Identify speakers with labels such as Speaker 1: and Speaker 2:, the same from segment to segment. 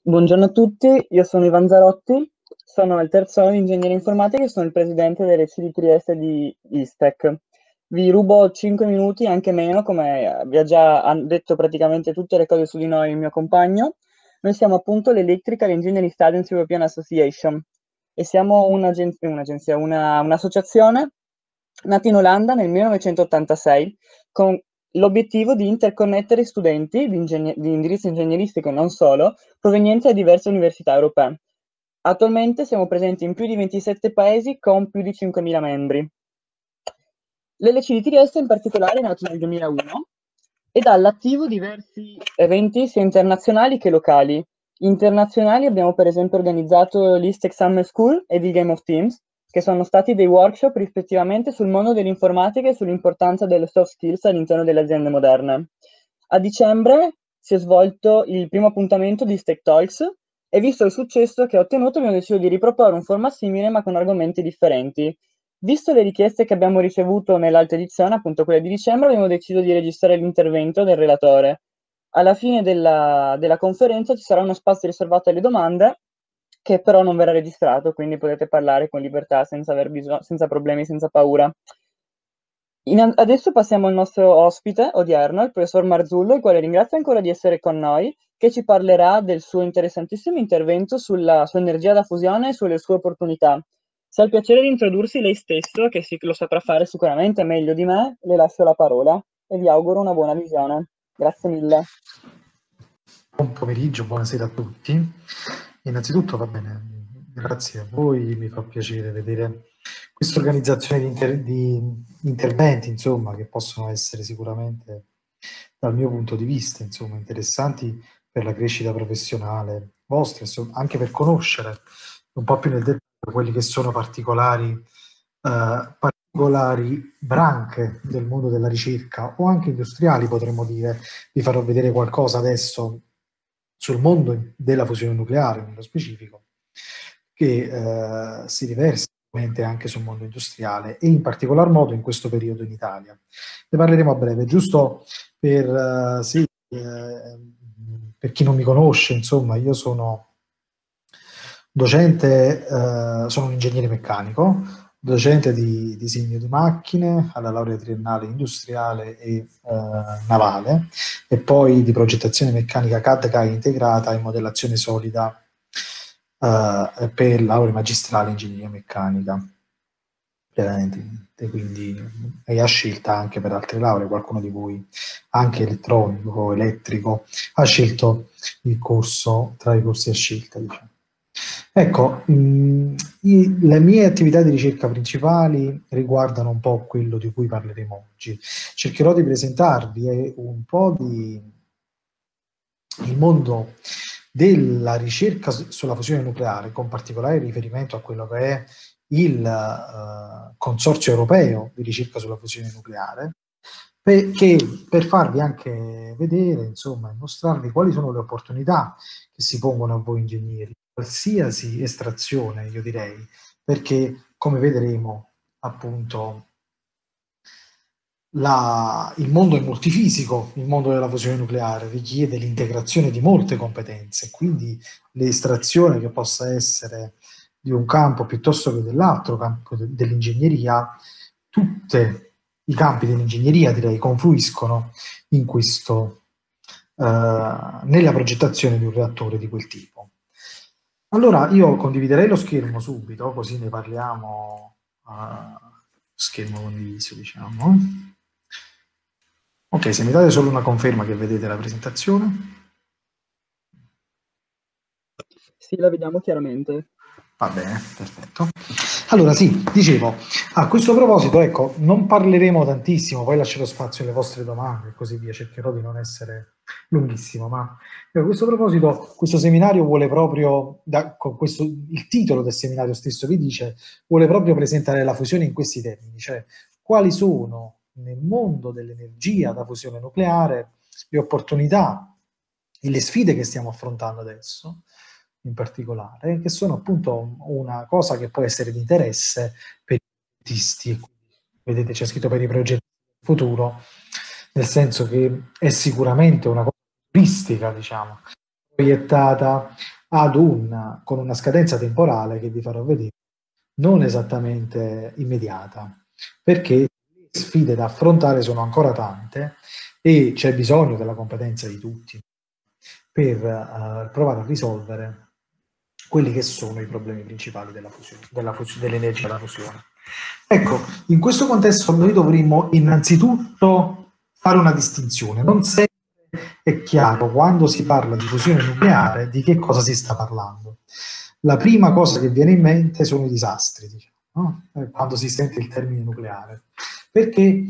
Speaker 1: Buongiorno a tutti, io sono Ivan Zarotti, sono al terzo anno di ingegneria informatica e sono il presidente delle C di Trieste di ISTEC. Vi rubo 5 minuti, anche meno, come vi ha già detto praticamente tutte le cose su di noi il mio compagno. Noi siamo appunto l'Electrical Engineering Students European Association e siamo un'associazione nata in Olanda nel 1986 con l'obiettivo di interconnettere studenti di indirizzo ingegneristico e non solo, provenienti da diverse università europee. Attualmente siamo presenti in più di 27 paesi con più di 5.000 membri. L'LC di Trieste in particolare è nato nel 2001 ed ha all'attivo diversi eventi sia internazionali che locali. Internazionali abbiamo per esempio organizzato l'Istec Summer School ed il Game of Teams, che sono stati dei workshop rispettivamente sul mondo dell'informatica e sull'importanza delle soft skills all'interno delle aziende moderne. A dicembre si è svolto il primo appuntamento di Stack Talks e visto il successo che ha ottenuto abbiamo deciso di riproporre un format simile ma con argomenti differenti. Visto le richieste che abbiamo ricevuto nell'altra edizione, appunto quella di dicembre, abbiamo deciso di registrare l'intervento del relatore. Alla fine della conferenza ci sarà uno spazio riservato alle domande, che però non verrà registrato, quindi potete parlare con libertà, senza problemi, senza paura. Adesso passiamo al nostro ospite odierno, il professor Marzullo, il quale ringrazio ancora di essere con noi, che ci parlerà del suo interessantissimo intervento sulla sua energia da fusione e sulle sue opportunità. Se ha il piacere di introdursi lei stesso, che lo saprà fare sicuramente meglio di me, le lascio la parola e vi auguro una buona visione. Grazie mille.
Speaker 2: Buon pomeriggio, buonasera a tutti. Innanzitutto va bene, grazie a voi, mi fa piacere vedere questa organizzazione di interventi, insomma, che possono essere sicuramente, dal mio punto di vista, insomma, interessanti per la crescita professionale vostra, anche per conoscere un po' più nel dettaglio quelli che sono particolari branche del mondo della ricerca o anche industriali, potremmo dire. Vi farò vedere qualcosa adesso sul mondo della fusione nucleare, nello specifico, che si riversa anche sul mondo industriale e in particolar modo in questo periodo in Italia. Ne parleremo a breve, giusto per chi non mi conosce, insomma, io sono docente, sono un ingegnere meccanico, docente di disegno di macchine alla laurea triennale industriale e navale e poi di progettazione meccanica CAD/CAE integrata e modellazione solida per laurea magistrale in ingegneria meccanica. Quindi è a scelta anche per altre lauree, qualcuno di voi anche elettronico, elettrico, ha scelto il corso tra i corsi a scelta, diciamo. Ecco, le mie attività di ricerca principali riguardano un po' quello di cui parleremo oggi. Cercherò di presentarvi un po' il mondo della ricerca sulla fusione nucleare, con particolare riferimento a quello che è il Consorzio Europeo di ricerca sulla fusione nucleare, per farvi anche vedere, insomma, e mostrarvi quali sono le opportunità che si pongono a voi ingegneri, qualsiasi estrazione, io direi, perché come vedremo, appunto, il mondo è multifisico, il mondo della fusione nucleare richiede l'integrazione di molte competenze, quindi l'estrazione che possa essere di un campo piuttosto che dell'altro campo dell'ingegneria, tutti i campi dell'ingegneria, direi, confluiscono in questo, nella progettazione di un reattore di quel tipo. Allora, io condividerei lo schermo subito, così ne parliamo a schermo condiviso, diciamo. Ok, se mi date solo una conferma che vedete la presentazione.
Speaker 1: Sì, la vediamo chiaramente.
Speaker 2: Va bene, perfetto. Allora sì, dicevo, a questo proposito, ecco, non parleremo tantissimo, poi lascerò spazio alle vostre domande e così via, cercherò di non essere lunghissimo, ma a questo proposito, questo seminario vuole proprio, il titolo del seminario stesso vi dice, vuole proprio presentare la fusione in questi termini, cioè quali sono nel mondo dell'energia da fusione nucleare le opportunità e le sfide che stiamo affrontando adesso, in particolare, che sono appunto una cosa che può essere di interesse per i progettisti. Vedete, c'è scritto per i progetti del futuro, nel senso che è sicuramente una cosa turistica, diciamo, proiettata con una scadenza temporale che vi farò vedere non esattamente immediata, perché le sfide da affrontare sono ancora tante e c'è bisogno della competenza di tutti per provare a risolvere quelli che sono i problemi principali dell'energia da fusione. Ecco, in questo contesto noi dovremmo innanzitutto fare una distinzione. Non sempre è chiaro quando si parla di fusione nucleare di che cosa si sta parlando. La prima cosa che viene in mente sono i disastri, diciamo, no? Quando si sente il termine nucleare, perché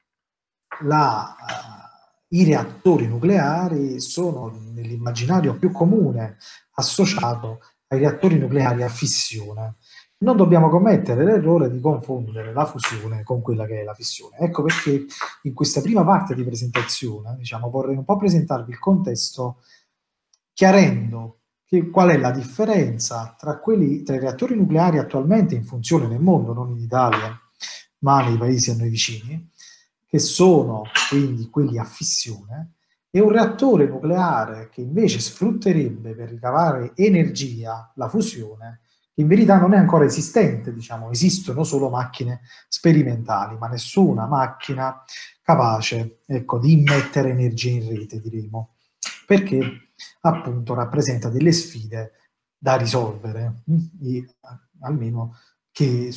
Speaker 2: i reattori nucleari sono nell'immaginario più comune associato ai reattori nucleari a fissione. Non dobbiamo commettere l'errore di confondere la fusione con quella che è la fissione. Ecco perché in questa prima parte di presentazione, diciamo, vorrei un po' presentarvi il contesto chiarendo qual è la differenza tra i reattori nucleari attualmente in funzione nel mondo, non in Italia, ma nei paesi a noi vicini, che sono quindi quelli a fissione, e un reattore nucleare che invece sfrutterebbe per ricavare energia la fusione, che in verità non è ancora esistente, diciamo, esistono solo macchine sperimentali, ma nessuna macchina capace, ecco, di immettere energia in rete, diremo, perché appunto rappresenta delle sfide da risolvere, almeno che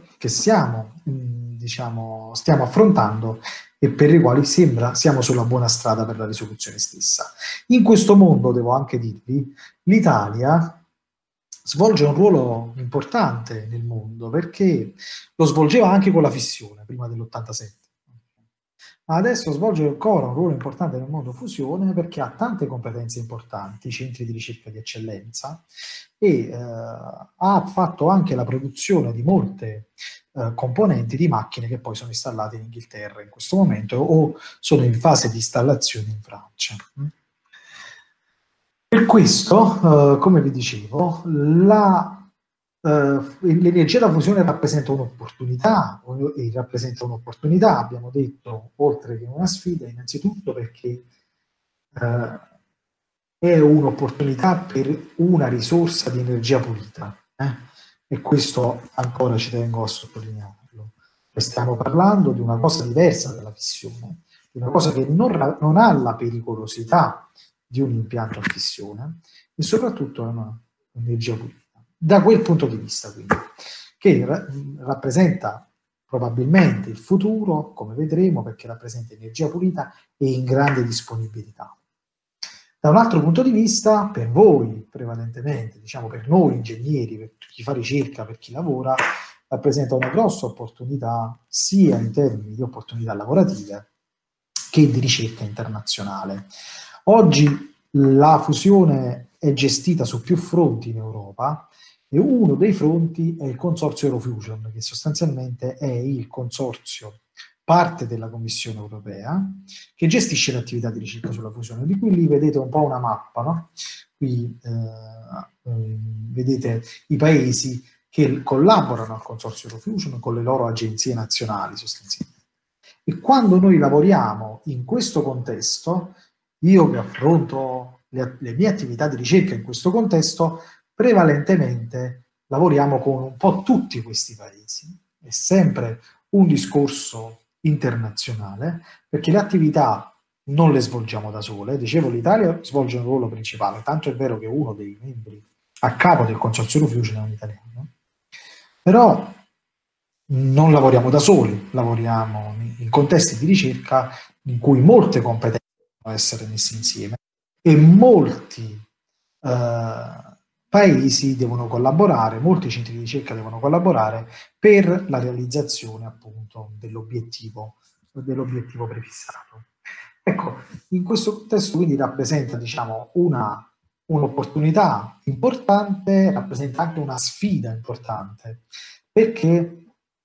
Speaker 2: diciamo, stiamo affrontando e per i quali sembra siamo sulla buona strada per la risoluzione stessa. In questo mondo, devo anche dirvi, l'Italia svolge un ruolo importante nel mondo perché lo svolgeva anche con la fissione prima dell'87. Ma adesso svolge ancora un ruolo importante nel mondo fusione perché ha tante competenze importanti, centri di ricerca di eccellenza e ha fatto anche la produzione di molte componenti di macchine che poi sono installate in Inghilterra in questo momento o sono in fase di installazione in Francia. Per questo, come vi dicevo, l'energia da fusione rappresenta un'opportunità, abbiamo detto, oltre che una sfida, innanzitutto perché è un'opportunità per una risorsa di energia pulita, e questo ancora ci tengo a sottolinearlo. Stiamo parlando di una cosa diversa dalla fissione, di una cosa che non ha la pericolosità di un impianto a fissione e soprattutto è un'energia pulita. Da quel punto di vista, quindi, che rappresenta probabilmente il futuro, come vedremo, perché rappresenta energia pulita e in grande disponibilità. Da un altro punto di vista, per voi prevalentemente, diciamo per noi ingegneri, per chi fa ricerca, per chi lavora, rappresenta una grossa opportunità sia in termini di opportunità lavorative che di ricerca internazionale. Oggi la fusione è gestita su più fronti in Europa e uno dei fronti è il consorzio Eurofusion, che sostanzialmente è il consorzio parte della Commissione europea che gestisce l'attività di ricerca sulla fusione. Di qui lì vedete un po' una mappa, no? Qui vedete i paesi che collaborano al consorzio Eurofusion con le loro agenzie nazionali sostanzialmente. E quando noi lavoriamo in questo contesto, io che affronto le mie attività di ricerca in questo contesto, prevalentemente lavoriamo con un po' tutti questi paesi. È sempre un discorso internazionale, perché le attività non le svolgiamo da sole. Dicevo, l'Italia svolge un ruolo principale, tanto è vero che uno dei membri a capo del consorzio Eurofusion è un italiano. Però non lavoriamo da soli, lavoriamo in contesti di ricerca in cui molte competenze devono essere messe insieme e molti paesi devono collaborare, molti centri di ricerca devono collaborare per la realizzazione appunto dell'obiettivo prefissato. Ecco, in questo contesto quindi rappresenta, diciamo, un'opportunità importante, rappresenta anche una sfida importante, perché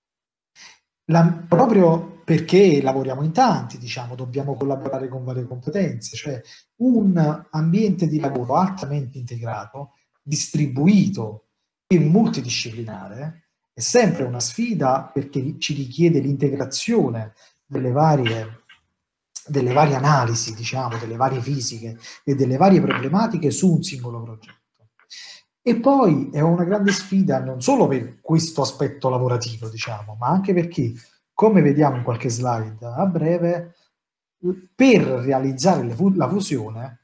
Speaker 2: proprio perché lavoriamo in tanti, diciamo, dobbiamo collaborare con varie competenze, cioè un ambiente di lavoro altamente integrato, distribuito e multidisciplinare è sempre una sfida perché ci richiede l'integrazione delle varie analisi, diciamo, delle varie fisiche e delle varie problematiche su un singolo progetto. E poi è una grande sfida non solo per questo aspetto lavorativo, diciamo, ma anche perché, come vediamo in qualche slide a breve, per realizzare la fusione,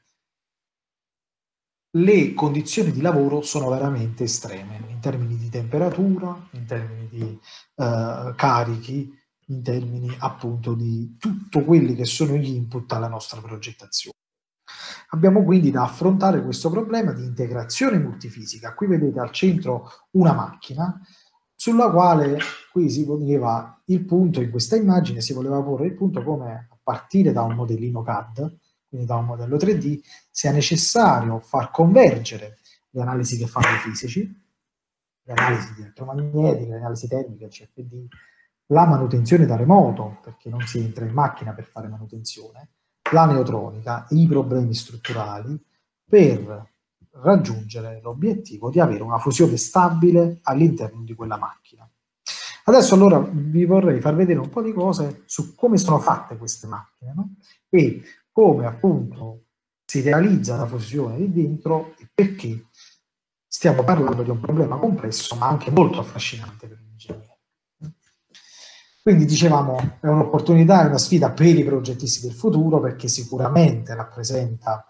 Speaker 2: le condizioni di lavoro sono veramente estreme, in termini di temperatura, in termini di carichi, in termini appunto di tutto quelli che sono gli input alla nostra progettazione. Abbiamo quindi da affrontare questo problema di integrazione multifisica. Qui vedete al centro una macchina sulla quale qui si poneva il punto, in questa immagine si voleva porre il punto come a partire da un modellino CAD, quindi da un modello 3D, sia necessario far convergere le analisi che fanno i fisici, le analisi di elettromagnetiche, le analisi termiche, il CFD, la manutenzione da remoto, perché non si entra in macchina per fare manutenzione, la neotronica, i problemi strutturali, per raggiungere l'obiettivo di avere una fusione stabile all'interno di quella macchina. Adesso allora vi vorrei far vedere un po' di cose su come sono fatte queste macchine, no? E come appunto si realizza la fusione lì dentro e perché stiamo parlando di un problema complesso ma anche molto affascinante per l'ingegnere. Quindi dicevamo è un'opportunità, è una sfida per i progettisti del futuro perché sicuramente rappresenta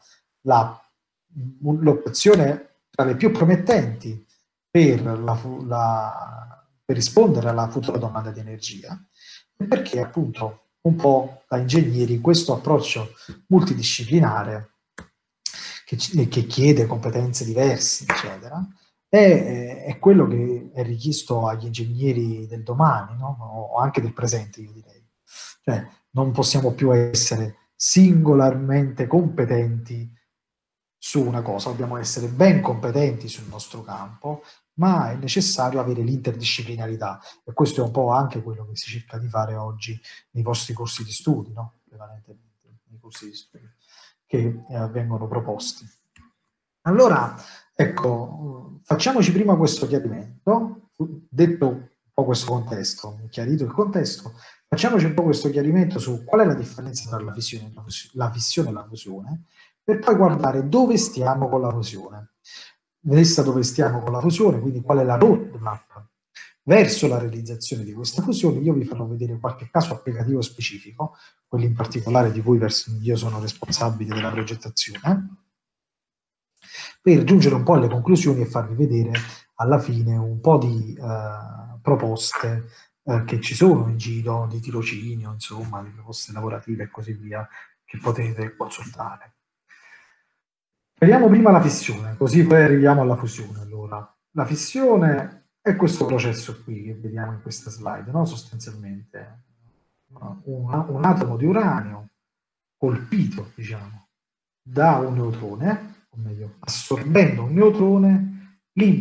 Speaker 2: l'opzione tra le più promettenti per rispondere alla futura domanda di energia, perché appunto un po' da ingegneri questo approccio multidisciplinare che chiede competenze diverse, eccetera, è quello che è richiesto agli ingegneri del domani, no? O anche del presente, io direi. Cioè, non possiamo più essere singolarmente competenti su una cosa, dobbiamo essere ben competenti sul nostro campo, ma è necessario avere l'interdisciplinarità e questo è un po' anche quello che si cerca di fare oggi nei vostri corsi di studi, no? Prevalentemente nei corsi di studi che vengono proposti. Allora, ecco, facciamoci prima questo chiarimento, detto un po' questo contesto, chiarito il contesto, facciamoci un po' questo chiarimento su qual è la differenza tra la fissione e la fusione, per poi guardare dove stiamo con la fusione. Vista dove stiamo con la fusione, quindi qual è la roadmap verso la realizzazione di questa fusione, io vi farò vedere qualche caso applicativo specifico, quelli in particolare di cui io sono responsabile della progettazione, per giungere un po' alle conclusioni e farvi vedere alla fine un po' di proposte che ci sono in giro, di tirocinio, insomma, di proposte lavorative e così via, che potete consultare. Vediamo prima la fissione, così poi arriviamo alla fusione. Allora, la fissione è questo processo qui che vediamo in questa slide, no? Sostanzialmente un atomo di uranio colpito, diciamo, da un neutrone, o meglio, assorbendo un neutrone,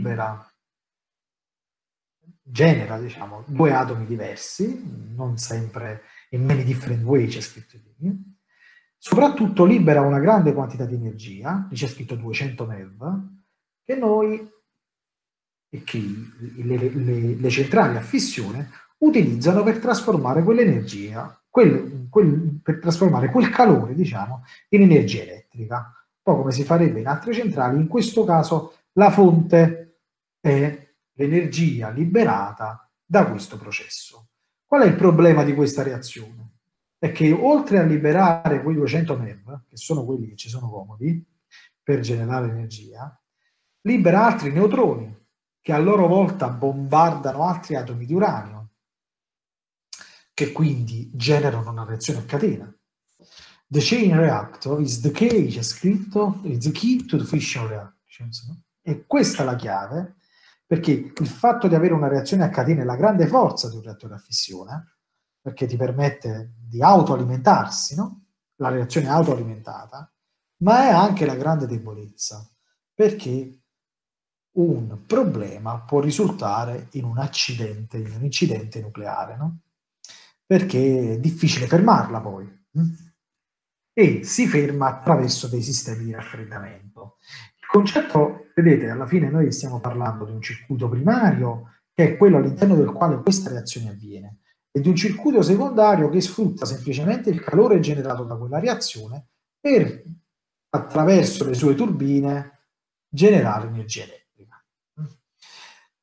Speaker 2: genera, diciamo, due atomi diversi, non sempre in many different way c'è scritto lì, soprattutto libera una grande quantità di energia, lì c'è scritto 200 MeV, che noi, e che le centrali a fissione utilizzano per trasformare quell'energia, per trasformare quel calore, diciamo, in energia elettrica. Un po' come si farebbe in altre centrali, in questo caso la fonte è l'energia liberata da questo processo. Qual è il problema di questa reazione? È che oltre a liberare quei 200 MeV, che sono quelli che ci sono comodi per generare energia, libera altri neutroni che a loro volta bombardano altri atomi di uranio, che quindi generano una reazione a catena. The chain reactor is the key, c'è scritto, is the key to the fission reactions. No? E questa è la chiave, perché il fatto di avere una reazione a catena è la grande forza di un reattore a fissione, perché ti permette di autoalimentarsi, no? La reazione autoalimentata, ma è anche la grande debolezza, perché un problema può risultare in un incidente nucleare, no? Perché è difficile fermarla poi. E si ferma attraverso dei sistemi di raffreddamento. Il concetto, vedete, alla fine noi stiamo parlando di un circuito primario, che è quello all'interno del quale questa reazione avviene, e di un circuito secondario che sfrutta semplicemente il calore generato da quella reazione per, attraverso le sue turbine, generare energia elettrica.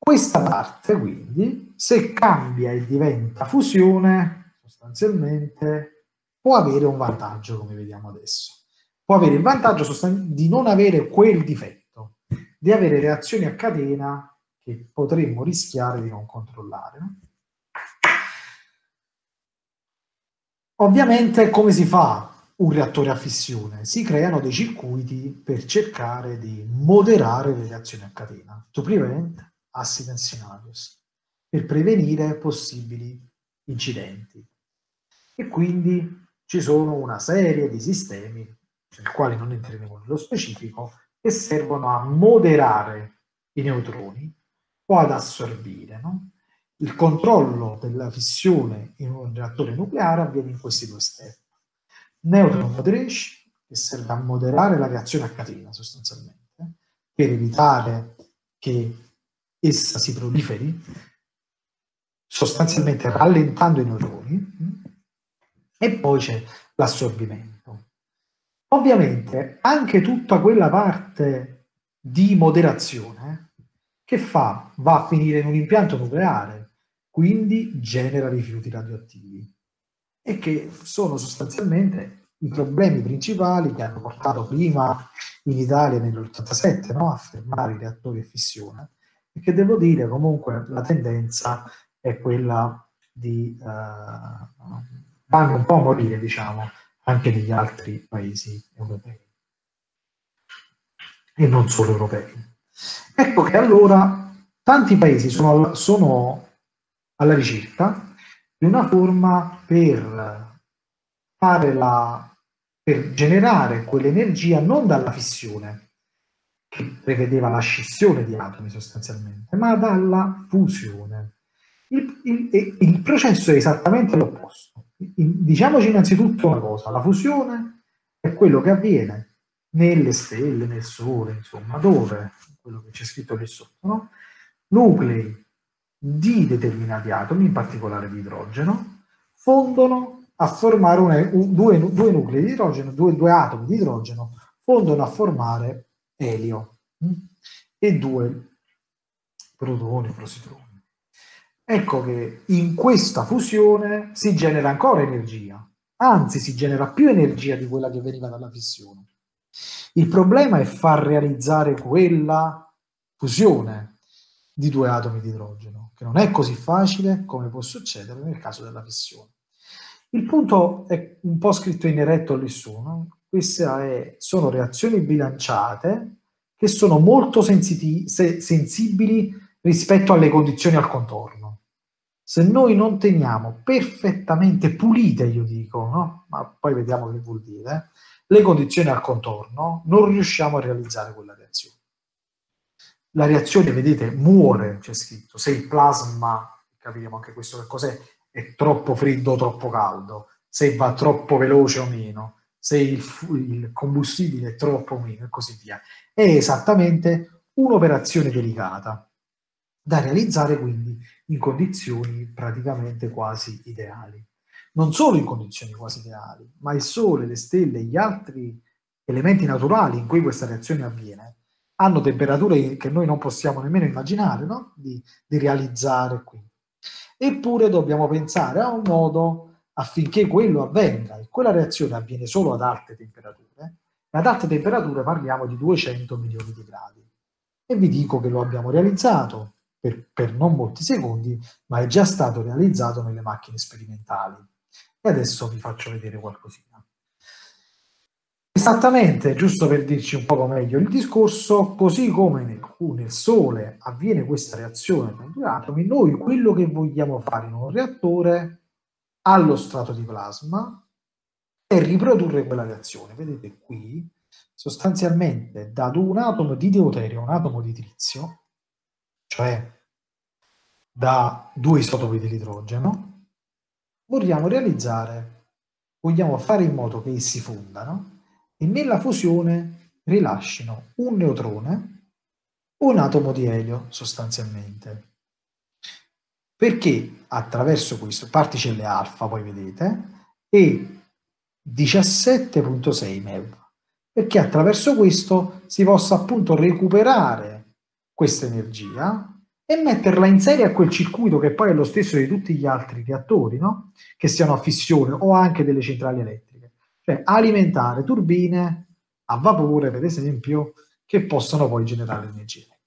Speaker 2: Questa parte, quindi, se cambia e diventa fusione, sostanzialmente può avere un vantaggio, come vediamo adesso. Può avere il vantaggio di non avere quel difetto, di avere reazioni a catena che potremmo rischiare di non controllare. No? Ovviamente, come si fa un reattore a fissione? Si creano dei circuiti per cercare di moderare le reazioni a catena, to prevent accident scenarios, per prevenire possibili incidenti. E quindi ci sono una serie di sistemi, nei quali non entreremo nello specifico, che servono a moderare i neutroni o ad assorbire. No? Il controllo della fissione in un reattore nucleare avviene in questi due step. Neutron moderation, che serve a moderare la reazione a catena sostanzialmente, per evitare che essa si proliferi, sostanzialmente rallentando i neutroni, e poi c'è l'assorbimento. Ovviamente anche tutta quella parte di moderazione che fa? Va a finire in un impianto nucleare, quindi genera rifiuti radioattivi, e che sono sostanzialmente i problemi principali che hanno portato prima in Italia nell'87, no, a fermare i reattori a fissione, e che devo dire comunque la tendenza è quella di vanno un po' a morire, diciamo, anche negli altri paesi europei e non solo europei. Ecco che allora tanti paesi sono alla ricerca di una forma per generare quell'energia non dalla fissione, che prevedeva la scissione di atomi sostanzialmente, ma dalla fusione. Il processo è esattamente l'opposto. Diciamoci innanzitutto una cosa: la fusione è quello che avviene nelle stelle, nel Sole, insomma, dove, quello che c'è scritto lì sotto, no? Nuclei di determinati atomi, in particolare di idrogeno, fondono a formare due nuclei di idrogeno, due atomi di idrogeno, fondono a formare elio e due protoni, positroni. Ecco che in questa fusione si genera ancora energia, anzi si genera più energia di quella che veniva dalla fissione. Il problema è far realizzare quella fusione di due atomi di idrogeno, che non è così facile come può succedere nel caso della fissione. Il punto è un po' scritto in eretto lì su, no? Queste sono reazioni bilanciate che sono molto sensibili rispetto alle condizioni al contorno. Se noi non teniamo perfettamente pulite, io dico, no? Ma poi vediamo che vuol dire, le condizioni al contorno, non riusciamo a realizzare quella reazione. La reazione, vedete, muore, c'è scritto, se il plasma, capiremo anche questo che cos'è, è troppo freddo o troppo caldo, se va troppo veloce o meno, se il combustibile è troppo o meno e così via. È esattamente un'operazione delicata, da realizzare quindi in condizioni praticamente quasi ideali. Non solo in condizioni quasi ideali, ma il Sole, le stelle e gli altri elementi naturali in cui questa reazione avviene hanno temperature che noi non possiamo nemmeno immaginare, no? di realizzare qui. Eppure dobbiamo pensare a un modo affinché quello avvenga, e quella reazione avviene solo ad alte temperature, e ad alte temperature parliamo di 200 milioni di gradi. E vi dico che lo abbiamo realizzato per non molti secondi, ma è già stato realizzato nelle macchine sperimentali. E adesso vi faccio vedere qualcosina. Esattamente, giusto per dirci un poco meglio il discorso, così come nel Sole avviene questa reazione tra i due atomi, noi quello che vogliamo fare in un reattore allo strato di plasma è riprodurre quella reazione. Vedete qui, sostanzialmente da un atomo di deuterio a un atomo di trizio, cioè da due isotopi dell'idrogeno, vogliamo fare in modo che essi fondano e nella fusione rilascino un neutrone o un atomo di elio sostanzialmente. Perché attraverso questo, particelle alfa, poi vedete, e 17.6 MeV, perché attraverso questo si possa appunto recuperare questa energia e metterla in serie a quel circuito che poi è lo stesso di tutti gli altri reattori, no? Che siano a fissione o anche delle centrali elettriche. Cioè alimentare turbine a vapore, per esempio, che possono poi generare energia elettrica.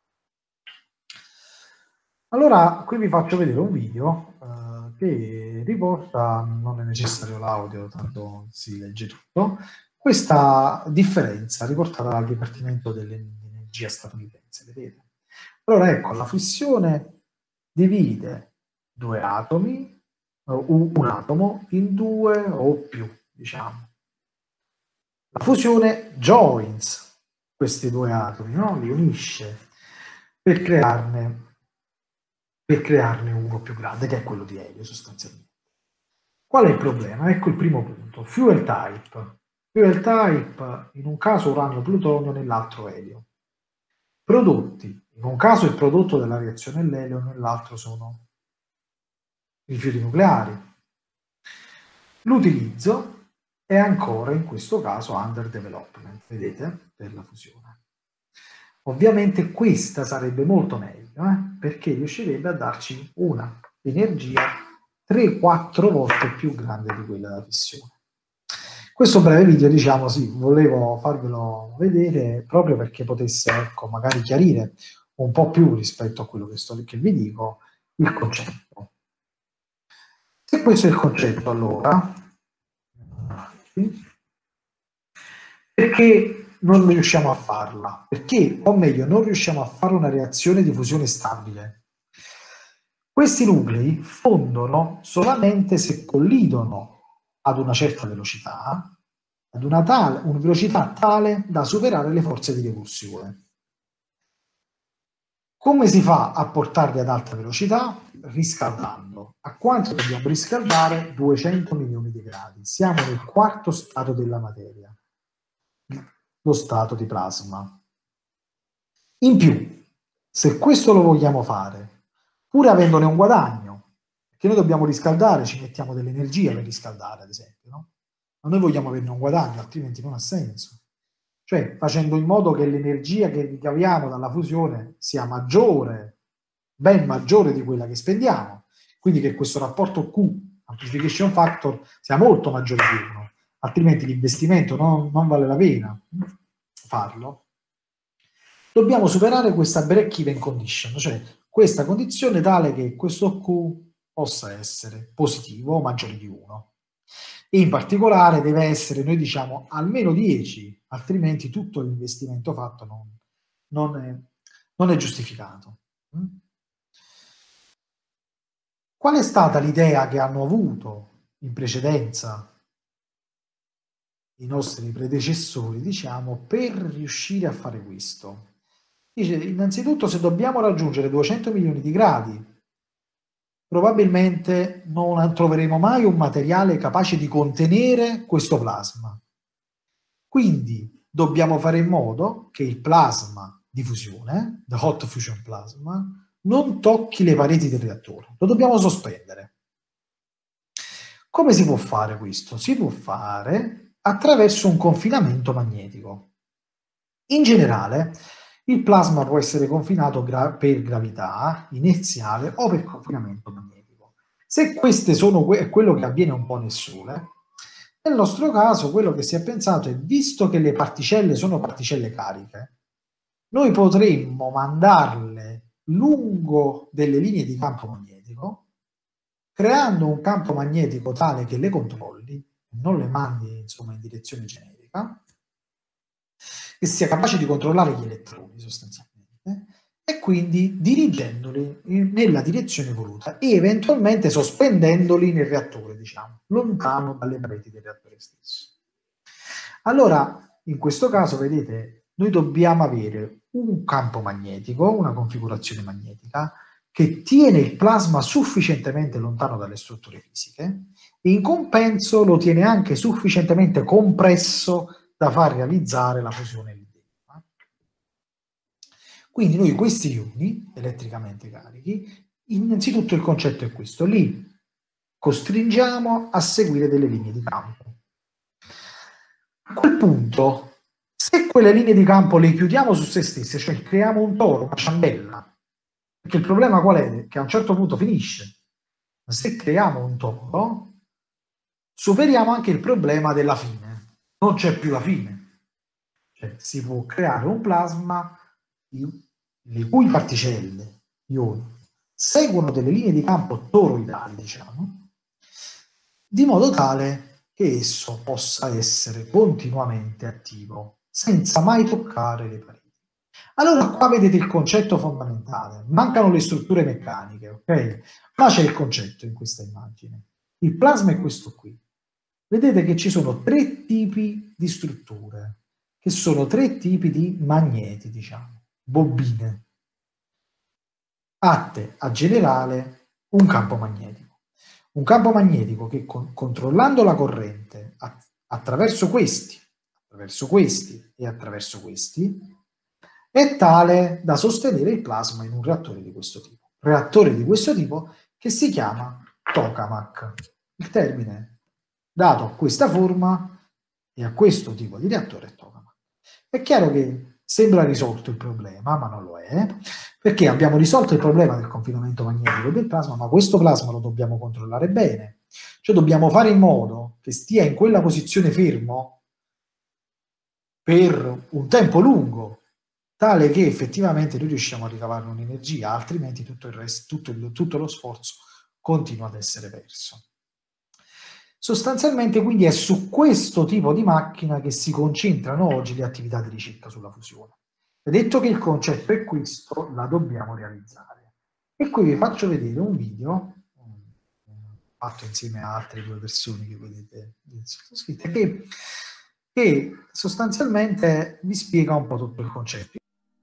Speaker 2: Allora, qui vi faccio vedere un video che riporta, non è necessario l'audio, tanto si legge tutto, questa differenza riportata dal Dipartimento dell'Energia statunitense, vedete? Allora, ecco, la fissione divide due atomi, un atomo, in due o più, diciamo. La fusione joins questi due atomi, no? Li unisce per crearne uno più grande, che è quello di elio sostanzialmente. Qual è il problema? Ecco il primo punto. Fuel type. Fuel type, in un caso uranio-plutonio, nell'altro elio. Prodotti. In un caso il prodotto della reazione è l'elio, nell'altro sono rifiuti nucleari. L'utilizzo è ancora in questo caso under development, vedete, per la fusione. Ovviamente questa sarebbe molto meglio, perché riuscirebbe a darci una energia 3-4 volte più grande di quella da fissione. Questo breve video, diciamo, sì, volevo farvelo vedere proprio perché potesse, ecco, magari chiarire un po' più rispetto a quello che vi dico, il concetto. Se questo è il concetto, allora, perché non riusciamo a farla? Perché, o meglio, non riusciamo a fare una reazione di fusione stabile. Questi nuclei fondono solamente se collidono ad una certa velocità, ad una velocità tale da superare le forze di repulsione. Come si fa a portarli ad alta velocità? Riscaldando. A quanto dobbiamo riscaldare? 200 milioni di gradi. Siamo nel quarto stato della materia, lo stato di plasma. In più, se questo lo vogliamo fare, pur avendone un guadagno, perché noi dobbiamo riscaldare, ci mettiamo dell'energia per riscaldare, ad esempio, no? Ma noi vogliamo averne un guadagno, altrimenti non ha senso. Cioè, facendo in modo che l'energia che ricaviamo dalla fusione sia maggiore, ben maggiore di quella che spendiamo, quindi che questo rapporto Q, amplification factor, sia molto maggiore di 1, altrimenti l'investimento non vale la pena farlo. Dobbiamo superare questa break-even condition, cioè questa condizione tale che questo Q possa essere positivo o maggiore di 1. E in particolare deve essere, noi diciamo, almeno 10, altrimenti tutto l'investimento fatto non è giustificato. Qual è stata l'idea che hanno avuto in precedenza i nostri predecessori, diciamo, per riuscire a fare questo? Dice, innanzitutto, se dobbiamo raggiungere 200 milioni di gradi, probabilmente non troveremo mai un materiale capace di contenere questo plasma. Quindi dobbiamo fare in modo che il plasma di fusione, the hot fusion plasma, non tocchi le pareti del reattore. Lo dobbiamo sospendere. Come si può fare questo? Si può fare attraverso un confinamento magnetico. In generale, il plasma può essere confinato per gravità inerziale o per confinamento magnetico. Se queste sono quello che avviene un po' nel Sole, nel nostro caso quello che si è pensato è, visto che le particelle sono particelle cariche, noi potremmo mandarle lungo delle linee di campo magnetico, creando un campo magnetico tale che le controlli, non le mandi insomma in direzione generica, che sia capace di controllare gli elettroni sostanzialmente, e quindi dirigendoli nella direzione voluta e eventualmente sospendendoli nel reattore, diciamo, lontano dalle pareti del reattore stesso. Allora, in questo caso, vedete, noi dobbiamo avere un campo magnetico, una configurazione magnetica, che tiene il plasma sufficientemente lontano dalle strutture fisiche e in compenso lo tiene anche sufficientemente compresso da far realizzare la fusione lì dentro. Quindi noi questi ioni elettricamente carichi, innanzitutto il concetto è questo, li costringiamo a seguire delle linee di campo. A quel punto, se quelle linee di campo le chiudiamo su se stesse, cioè creiamo un toro, una ciambella, Perché il problema qual è? Che a un certo punto finisce. Ma se creiamo un toro, superiamo anche il problema della fine. Non c'è più la fine. Cioè, si può creare un plasma le cui particelle, ioni, seguono delle linee di campo toroidali, diciamo, di modo tale che esso possa essere continuamente attivo, senza mai toccare le pareti. Allora qua vedete il concetto fondamentale. Mancano le strutture meccaniche, ok? Ma c'è il concetto in questa immagine. Il plasma è questo qui. Vedete che ci sono 3 tipi di strutture, che sono 3 tipi di magneti, diciamo, bobine, atte a generare un campo magnetico. Un campo magnetico che controllando la corrente attraverso questi e attraverso questi, è tale da sostenere il plasma in un reattore di questo tipo. Reattore di questo tipo che si chiama tokamak. Il termine dato a questa forma e a questo tipo di reattore è tokamak. È chiaro che sembra risolto il problema, ma non lo è, perché abbiamo risolto il problema del confinamento magnetico del plasma, ma questo plasma lo dobbiamo controllare bene. Cioè dobbiamo fare in modo che stia in quella posizione fermo per un tempo lungo, tale che effettivamente noi riusciamo a ricavarne un'energia, altrimenti tutto il resto, tutto lo sforzo continua ad essere perso. Sostanzialmente quindi è su questo tipo di macchina che si concentrano oggi le attività di ricerca sulla fusione. Detto che il concetto è questo, la dobbiamo realizzare. E qui vi faccio vedere un video fatto insieme a altre 2 persone che vedete scritte, che sostanzialmente vi spiega un po' tutto il concetto.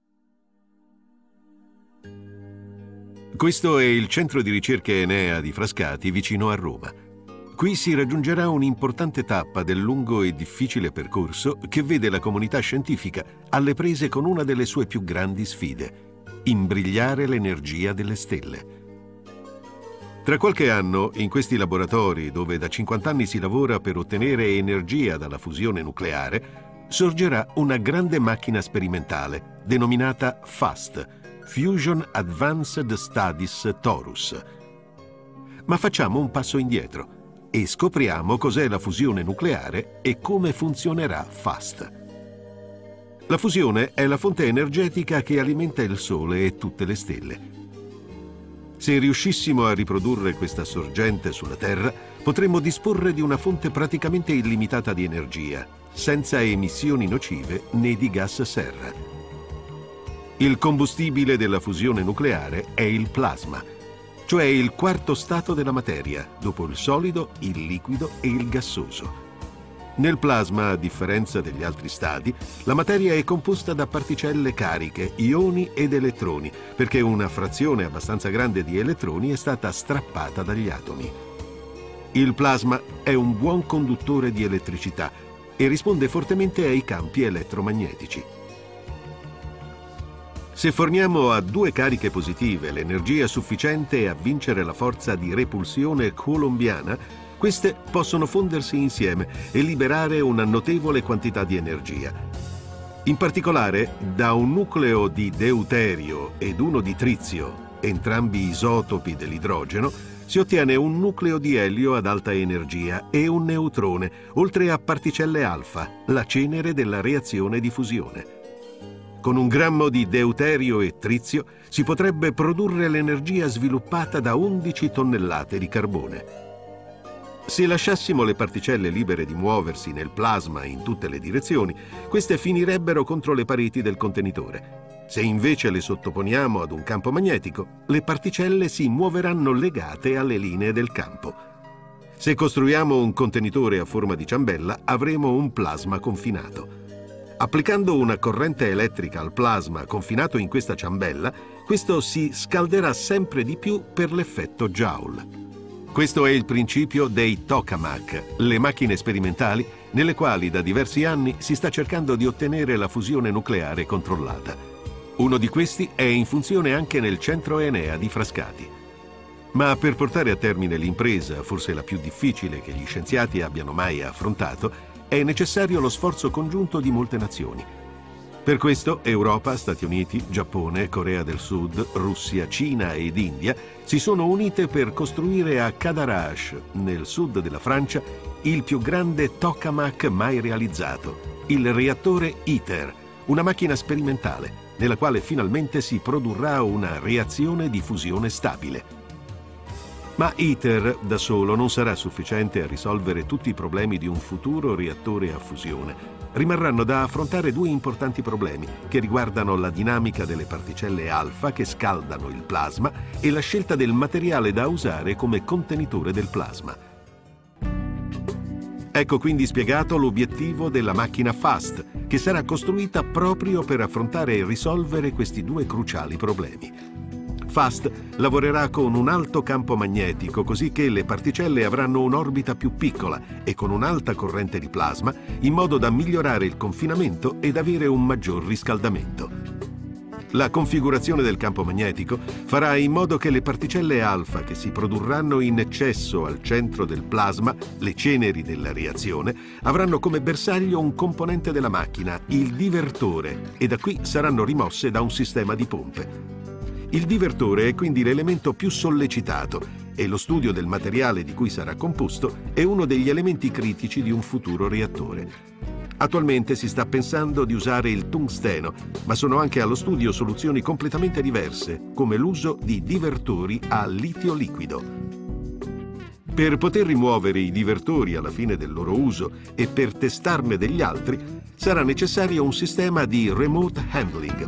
Speaker 3: Questo è il centro di ricerca Enea di Frascati, vicino a Roma. Qui si raggiungerà un'importante tappa del lungo e difficile percorso che vede la comunità scientifica alle prese con una delle sue più grandi sfide: imbrigliare l'energia delle stelle. Tra qualche anno, in questi laboratori, dove da 50 anni si lavora per ottenere energia dalla fusione nucleare, sorgerà una grande macchina sperimentale denominata FAST, Fusion Advanced Studies Torus. Ma facciamo un passo indietro e scopriamo cos'è la fusione nucleare e come funzionerà FAST. La fusione è la fonte energetica che alimenta il Sole e tutte le stelle. Se riuscissimo a riprodurre questa sorgente sulla Terra, potremmo disporre di una fonte praticamente illimitata di energia, senza emissioni nocive né di gas serra. Il combustibile della fusione nucleare è il plasma, cioè il quarto stato della materia, dopo il solido, il liquido e il gassoso. Nel plasma, a differenza degli altri stadi, la materia è composta da particelle cariche, ioni ed elettroni, perché una frazione abbastanza grande di elettroni è stata strappata dagli atomi. Il plasma è un buon conduttore di elettricità e risponde fortemente ai campi elettromagnetici. Se forniamo a 2 cariche positive l'energia sufficiente a vincere la forza di repulsione coulombiana, queste possono fondersi insieme e liberare una notevole quantità di energia. In particolare, da un nucleo di deuterio ed uno di trizio, entrambi isotopi dell'idrogeno, si ottiene un nucleo di elio ad alta energia e un neutrone, oltre a particelle alfa, la cenere della reazione di fusione. Con 1 grammo di deuterio e trizio si potrebbe produrre l'energia sviluppata da 11 tonnellate di carbone. Se lasciassimo le particelle libere di muoversi nel plasma in tutte le direzioni, queste finirebbero contro le pareti del contenitore. Se invece le sottoponiamo ad un campo magnetico, le particelle si muoveranno legate alle linee del campo. Se costruiamo un contenitore a forma di ciambella, avremo un plasma confinato. Applicando una corrente elettrica al plasma confinato in questa ciambella, questo si scalderà sempre di più per l'effetto Joule. Questo è il principio dei tokamak, le macchine sperimentali nelle quali da diversi anni si sta cercando di ottenere la fusione nucleare controllata. Uno di questi è in funzione anche nel centro Enea di Frascati. Ma per portare a termine l'impresa, forse la più difficile che gli scienziati abbiano mai affrontato, è necessario lo sforzo congiunto di molte nazioni. Per questo Europa, Stati Uniti, Giappone, Corea del Sud, Russia, Cina ed India si sono unite per costruire a Cadarache, nel sud della Francia, il più grande tokamak mai realizzato, il reattore ITER, una macchina sperimentale nella quale finalmente si produrrà una reazione di fusione stabile. Ma ITER da solo non sarà sufficiente a risolvere tutti i problemi di un futuro reattore a fusione. Rimarranno da affrontare due importanti problemi che riguardano la dinamica delle particelle alfa che scaldano il plasma e la scelta del materiale da usare come contenitore del plasma. Ecco quindi spiegato l'obiettivo della macchina FAST, che sarà costruita proprio per affrontare e risolvere questi due cruciali problemi. FAST lavorerà con un alto campo magnetico, così che le particelle avranno un'orbita più piccola e con un'alta corrente di plasma, in modo da migliorare il confinamento ed avere un maggior riscaldamento. La configurazione del campo magnetico farà in modo che le particelle alfa che si produrranno in eccesso al centro del plasma, le ceneri della reazione, avranno come bersaglio un componente della macchina, il divertore, e da qui saranno rimosse da un sistema di pompe. Il divertore è quindi l'elemento più sollecitato e lo studio del materiale di cui sarà composto è uno degli elementi critici di un futuro reattore. Attualmente si sta pensando di usare il tungsteno, ma sono anche allo studio soluzioni completamente diverse, come l'uso di divertori a litio liquido. Per poter rimuovere i divertori alla fine del loro uso e per testarne degli altri, sarà necessario un sistema di remote handling.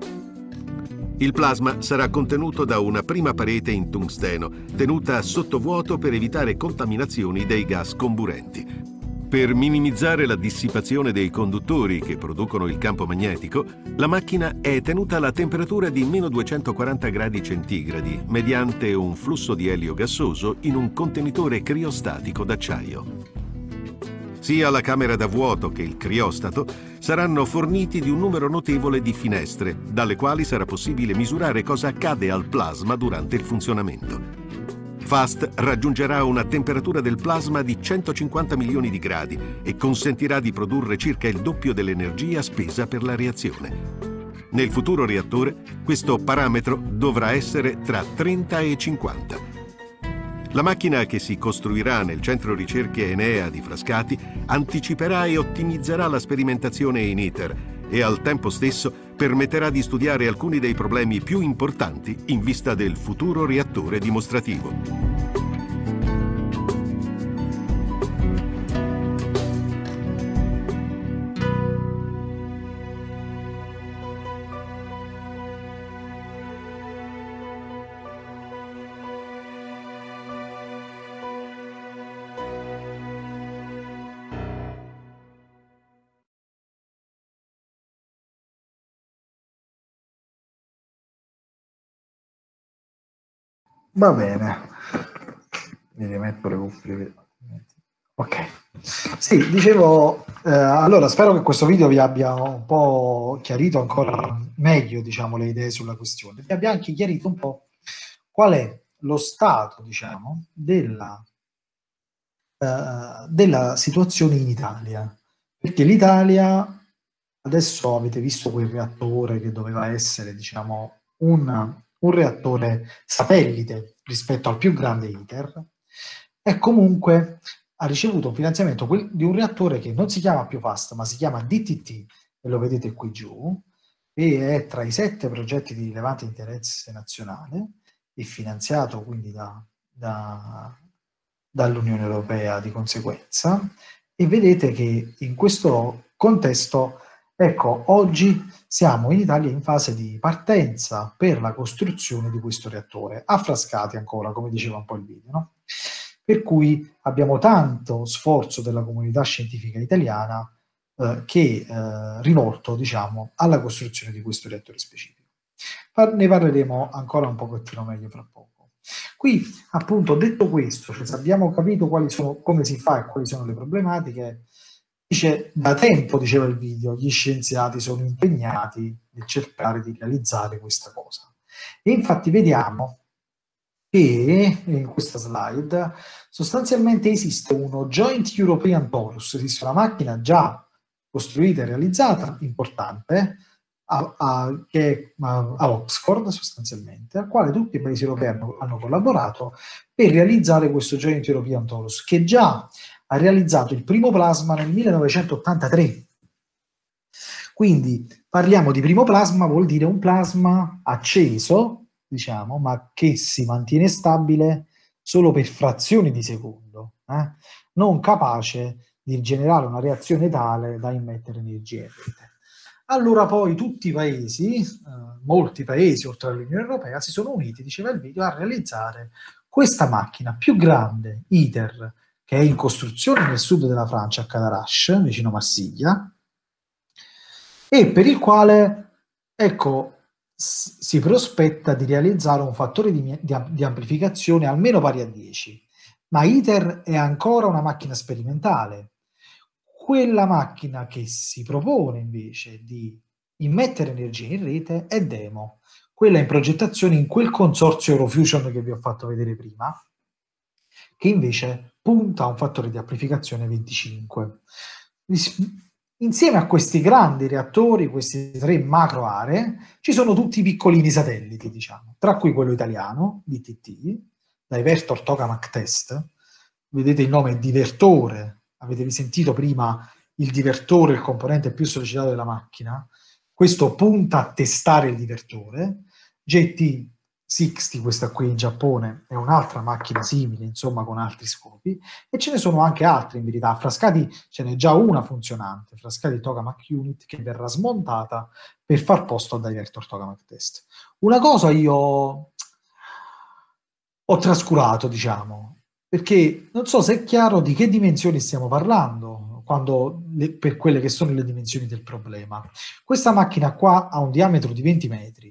Speaker 3: Il plasma sarà contenuto da una prima parete in tungsteno, tenuta a sottovuoto per evitare contaminazioni dei gas comburenti. Per minimizzare la dissipazione dei conduttori che producono il campo magnetico, la macchina è tenuta alla temperatura di meno 240 gradi centigradi mediante un flusso di elio gassoso in un contenitore criostatico d'acciaio. Sia la camera da vuoto che il criostato saranno forniti di un numero notevole di finestre, dalle quali sarà possibile misurare cosa accade al plasma durante il funzionamento. FAST raggiungerà una temperatura del plasma di 150 milioni di gradi e consentirà di produrre circa il doppio dell'energia spesa per la reazione. Nel futuro reattore, questo parametro dovrà essere tra 30 e 50. La macchina che si costruirà nel centro ricerche Enea di Frascati anticiperà e ottimizzerà la sperimentazione in ITER e al tempo stesso permetterà di studiare alcuni dei problemi più importanti in vista del futuro reattore dimostrativo.
Speaker 2: Va bene, mi rimetto le cuffie. Ok, sì, dicevo, allora spero che questo video vi abbia un po' chiarito ancora meglio, diciamo, le idee sulla questione. Vi abbia anche chiarito un po' qual è lo stato, diciamo, della situazione in Italia. Perché l'Italia, adesso avete visto quel reattore che doveva essere, diciamo, un reattore satellite rispetto al più grande ITER, e comunque ha ricevuto un finanziamento di un reattore che non si chiama più FAST, ma si chiama DTT, e lo vedete qui giù, e è tra i 7 progetti di rilevante interesse nazionale e finanziato quindi dall'Unione Europea di conseguenza. E vedete che in questo contesto, ecco, oggi siamo in Italia in fase di partenza per la costruzione di questo reattore, a Frascati ancora, come diceva un po' il video, no? Per cui abbiamo tanto sforzo della comunità scientifica italiana che rivolto, diciamo, alla costruzione di questo reattore specifico. Ne parleremo ancora un pochettino meglio fra poco. Qui, appunto, detto questo, cioè, abbiamo capito come si fa e quali sono le problematiche. Dice, da tempo, diceva il video, gli scienziati sono impegnati nel cercare di realizzare questa cosa. E infatti vediamo che in questa slide sostanzialmente esiste uno Joint European Torus, esiste una macchina già costruita e realizzata, importante, a Oxford sostanzialmente, al quale tutti i paesi europei hanno collaborato per realizzare questo Joint European Torus, che già ha realizzato il primo plasma nel 1983. Quindi parliamo di primo plasma, vuol dire un plasma acceso, diciamo, ma che si mantiene stabile solo per frazioni di secondo, non capace di generare una reazione tale da immettere energia in rete. Allora poi tutti i paesi, molti paesi oltre all'Unione Europea, si sono uniti, diceva il video, a realizzare questa macchina più grande, ITER, che è in costruzione nel sud della Francia, a Cadarache, vicino Marsiglia, e per il quale, ecco, si prospetta di realizzare un fattore di amplificazione almeno pari a 10. Ma ITER è ancora una macchina sperimentale. Quella macchina che si propone invece di immettere energia in rete è DEMO, quella in progettazione in quel consorzio Eurofusion che vi ho fatto vedere prima, che invece punta a un fattore di amplificazione 25. Insieme a questi grandi reattori, queste 3 macro aree, ci sono tutti i piccolini satelliti, diciamo, tra cui quello italiano, DTT, Divertor Tokamak Test. Vedete il nome divertore, avete sentito prima il divertore, il componente più sollecitato della macchina. Questo punta a testare il divertore. JT60, questa qui in Giappone, è un'altra macchina simile, insomma, con altri scopi, e ce ne sono anche altre in verità. A Frascati ce n'è già una funzionante, Frascati Tokamak Unit, che verrà smontata per far posto a Divertor Tokamak Test. Una cosa io ho trascurato, diciamo, perché non so se è chiaro di che dimensioni stiamo parlando per quelle che sono le dimensioni del problema. Questa macchina qua ha un diametro di 20 metri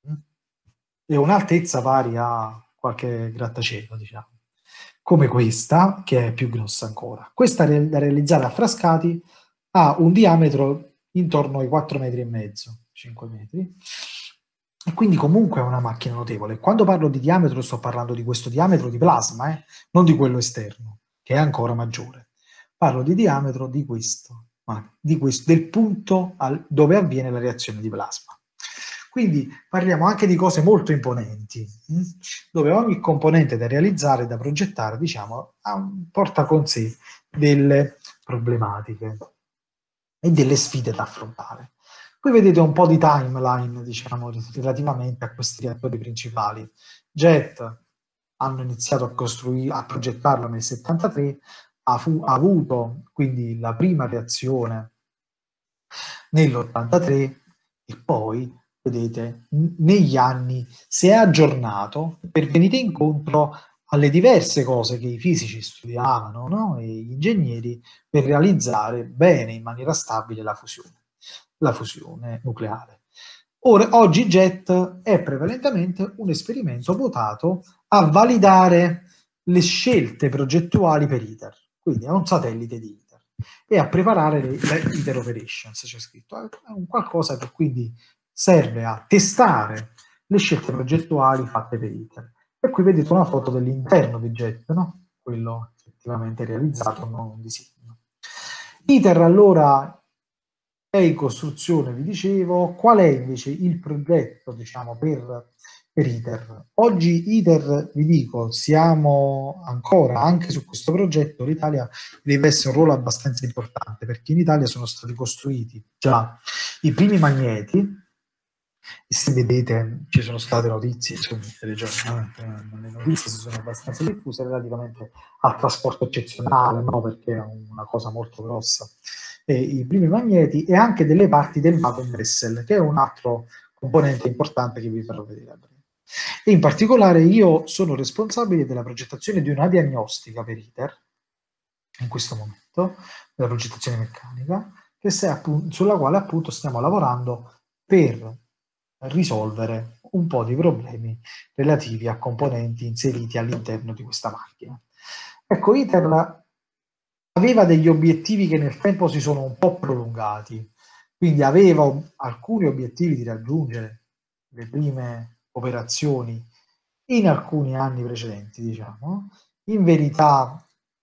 Speaker 2: e un'altezza pari a qualche grattacielo, diciamo, come questa, che è più grossa ancora. Questa da realizzare a Frascati ha un diametro intorno ai 4 metri e mezzo, 5 metri, e quindi comunque è una macchina notevole. Quando parlo di diametro sto parlando di questo diametro di plasma, non di quello esterno, che è ancora maggiore. Parlo di diametro di questo, del punto dove avviene la reazione di plasma. Quindi parliamo anche di cose molto imponenti, dove ogni componente da realizzare, da progettare, diciamo, porta con sé delle problematiche e delle sfide da affrontare. Qui vedete un po' di timeline, diciamo, relativamente a questi reattori principali. JET hanno iniziato a progettarlo nel 73, ha avuto quindi la prima reazione nell'83 e poi, vedete, negli anni si è aggiornato per venire incontro alle diverse cose che i fisici studiavano, no? E gli ingegneri, per realizzare bene, in maniera stabile, la fusione nucleare. Oggi JET è prevalentemente un esperimento votato a validare le scelte progettuali per ITER, quindi è un satellite di ITER, e a preparare le ITER operations, c'è scritto. È un qualcosa che quindi serve a testare le scelte progettuali fatte per ITER. E qui vedete una foto dell'interno di JET, no? Quello effettivamente realizzato, non un disegno. ITER allora è in costruzione, vi dicevo. Qual è invece il progetto, diciamo, per ITER? Oggi ITER, vi dico, siamo ancora, anche su questo progetto, l'Italia deve essere un ruolo abbastanza importante, perché in Italia sono stati costruiti già i primi magneti, e se vedete ci sono state notizie, insomma, le notizie si sono abbastanza diffuse relativamente al trasporto eccezionale, no? Perché è una cosa molto grossa. I primi magneti e anche delle parti del vacuum vessel, che è un altro componente importante che vi farò vedere a breve. E in particolare io sono responsabile della progettazione di una diagnostica per ITER, in questo momento, della progettazione meccanica, sulla quale appunto stiamo lavorando per risolvere un po' di problemi relativi a componenti inseriti all'interno di questa macchina. Ecco, ITER aveva degli obiettivi che nel tempo si sono un po' prolungati, quindi aveva alcuni obiettivi di raggiungere le prime operazioni in alcuni anni precedenti, diciamo. In verità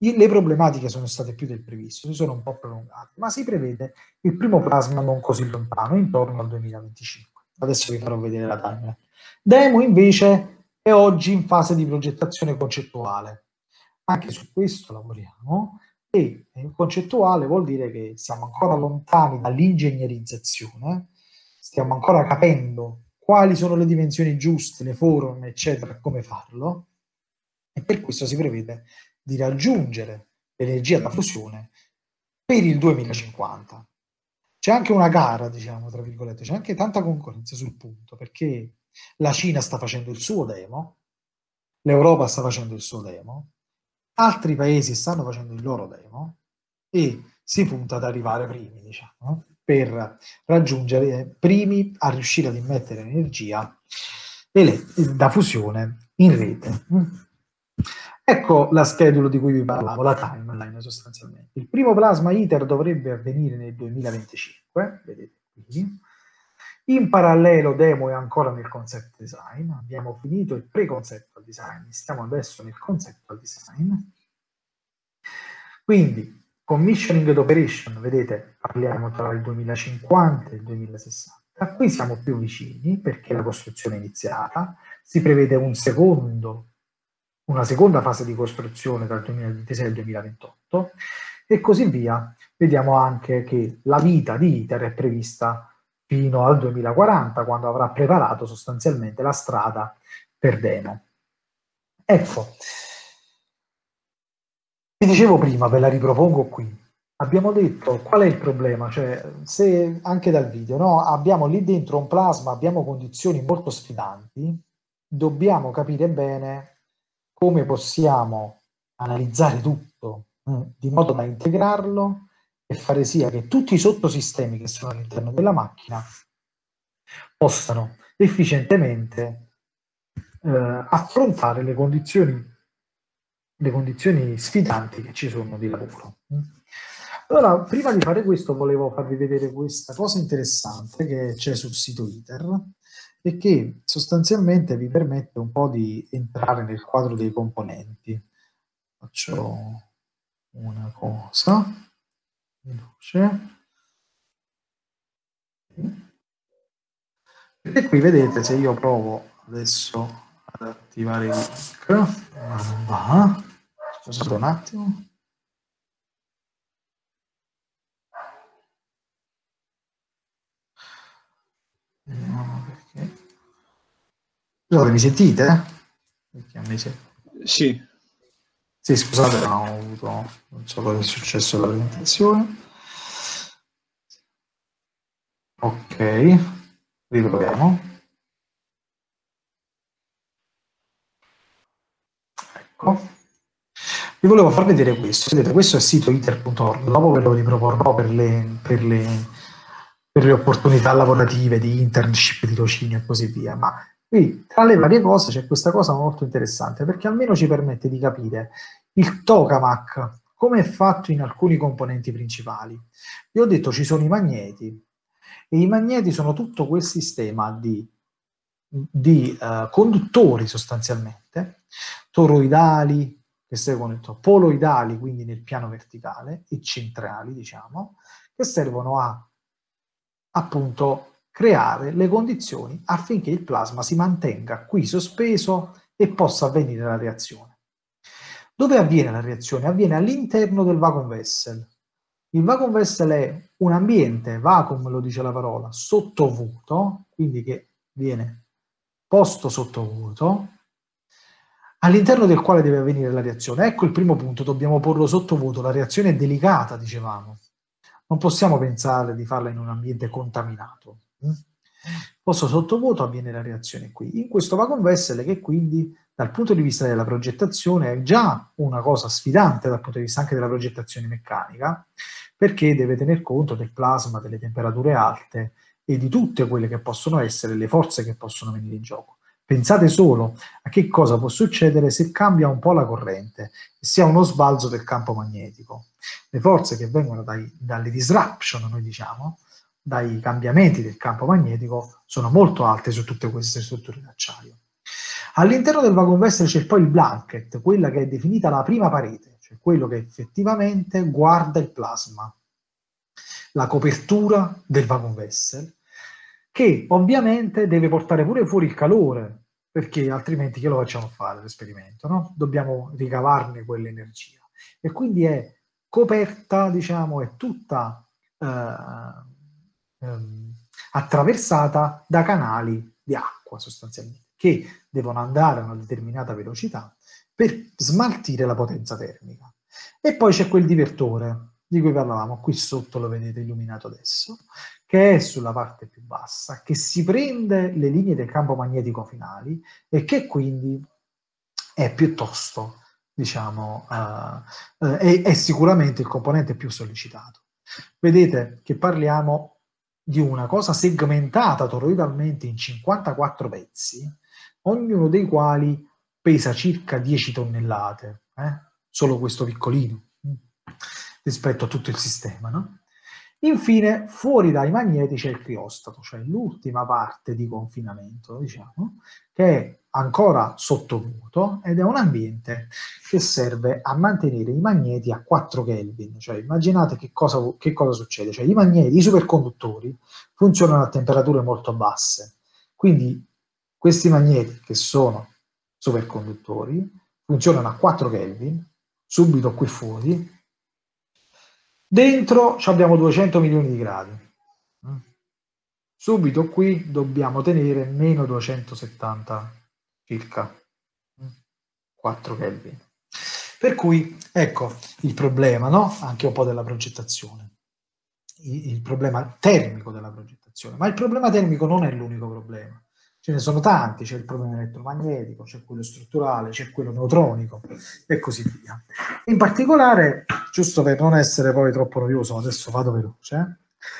Speaker 2: Le problematiche sono state più del previsto, si sono un po' prolungate, ma si prevede il primo plasma non così lontano, intorno al 2025. Adesso vi farò vedere la timeline. Demo invece è oggi in fase di progettazione concettuale. Anche su questo lavoriamo, e concettuale vuol dire che siamo ancora lontani dall'ingegnerizzazione, stiamo ancora capendo quali sono le dimensioni giuste, le forme, eccetera, come farlo, e per questo si prevede di raggiungere l'energia da fusione per il 2050. C'è anche una gara, diciamo, tra virgolette, c'è anche tanta concorrenza sul punto, perché la Cina sta facendo il suo demo, l'Europa sta facendo il suo demo, altri paesi stanno facendo il loro demo e si punta ad arrivare primi, diciamo, per raggiungere primi a riuscire ad immettere energia da fusione in rete. Ecco la schedule di cui vi parlavo, la timeline sostanzialmente. Il primo plasma ITER dovrebbe avvenire nel 2025, vedete qui. In parallelo demo è ancora nel concept design, abbiamo finito il pre-conceptual design, stiamo adesso nel conceptual design. Quindi commissioning ed operation, vedete, parliamo tra il 2050 e il 2060. Qui siamo più vicini perché la costruzione è iniziata, si prevede una seconda fase di costruzione dal 2026 al 2028 e così via. Vediamo anche che la vita di ITER è prevista fino al 2040, quando avrà preparato sostanzialmente la strada per demo. Ecco, vi dicevo prima, ve la ripropongo qui. Abbiamo detto qual è il problema, cioè se anche dal video, no? Abbiamo lì dentro un plasma, abbiamo condizioni molto sfidanti, dobbiamo capire bene come possiamo analizzare tutto di modo da integrarlo e fare sì che tutti i sottosistemi che sono all'interno della macchina possano efficientemente affrontare le condizioni sfidanti che ci sono di lavoro. Allora, prima di fare questo volevo farvi vedere questa cosa interessante che c'è sul sito ITER e che sostanzialmente vi permette un po' di entrare nel quadro dei componenti. Faccio una cosa veloce. E qui vedete, se io provo adesso ad attivare il link, ma non va. Scusate un attimo. No, perché... Scusate, mi sentite? Perché a me
Speaker 4: Sì.
Speaker 2: Sì, scusate, non ho avuto... Non so cosa è successo alla presentazione. Ok, riproviamo. Ecco. Vi volevo far vedere questo. Vedete, questo è il sito iter.org. Dopo ve lo riproporrò per le opportunità lavorative di internship, di tirocinio e così via. Ma qui, tra le varie cose, c'è questa cosa molto interessante, perché almeno ci permette di capire il tokamak, come è fatto in alcuni componenti principali. Vi ho detto ci sono i magneti, e i magneti sono tutto quel sistema di conduttori sostanzialmente, toroidali, che seguono poloidali, quindi nel piano verticale, e centrali, diciamo, che servono a appunto creare le condizioni affinché il plasma si mantenga qui sospeso e possa avvenire la reazione. Dove avviene la reazione? Avviene all'interno del vacuum vessel. Il vacuum vessel è un ambiente, vacuum lo dice la parola, sottovuoto, quindi che viene posto sottovuoto, all'interno del quale deve avvenire la reazione. Ecco il primo punto, dobbiamo porlo sottovuoto, la reazione è delicata, dicevamo. Non possiamo pensare di farla in un ambiente contaminato. Posto sottovuoto avviene la reazione qui. In questo vacuum vessel, che quindi dal punto di vista della progettazione è già una cosa sfidante dal punto di vista anche della progettazione meccanica, perché deve tener conto del plasma, delle temperature alte e di tutte quelle che possono essere le forze che possono venire in gioco. Pensate solo a che cosa può succedere se cambia un po' la corrente e si ha uno sbalzo del campo magnetico. Le forze che vengono dalle disruption, noi diciamo, dai cambiamenti del campo magnetico, sono molto alte su tutte queste strutture d'acciaio. All'interno del vacuum vessel c'è poi il blanket, quella che è definita la prima parete, cioè cioè quello che effettivamente guarda il plasma, la copertura del vacuum vessel, che ovviamente deve portare pure fuori il calore, perché altrimenti che lo facciamo fare l'esperimento, no? Dobbiamo ricavarne quell'energia. E quindi è coperta, diciamo, è tutta attraversata da canali di acqua sostanzialmente, che devono andare a una determinata velocità per smaltire la potenza termica. E poi c'è quel divertore di cui parlavamo, qui sotto lo vedete illuminato adesso, che è sulla parte più bassa, che si prende le linee del campo magnetico finali e che quindi è piuttosto, diciamo, è sicuramente il componente più sollecitato. Vedete che parliamo di una cosa segmentata toroidalmente in 54 pezzi, ognuno dei quali pesa circa 10 tonnellate, solo questo piccolino, rispetto a tutto il sistema, no? Infine, fuori dai magneti c'è il criostato, cioè l'ultima parte di confinamento, diciamo, che è ancora sotto vuoto ed è un ambiente che serve a mantenere i magneti a 4 Kelvin. Cioè, immaginate che cosa succede. Cioè, i magneti, i superconduttori, funzionano a temperature molto basse. Quindi questi magneti, che sono superconduttori, funzionano a 4 Kelvin, subito qui fuori. Dentro abbiamo 200 milioni di gradi. Subito qui dobbiamo tenere meno 270 circa 4 Kelvin. Per cui ecco il problema, no? Anche un po' della progettazione. Il problema termico della progettazione. Ma il problema termico non è l'unico problema. Ce ne sono tanti, c'è il problema elettromagnetico, c'è quello strutturale, c'è quello neutronico e così via. In particolare, giusto per non essere poi troppo noioso, adesso vado veloce,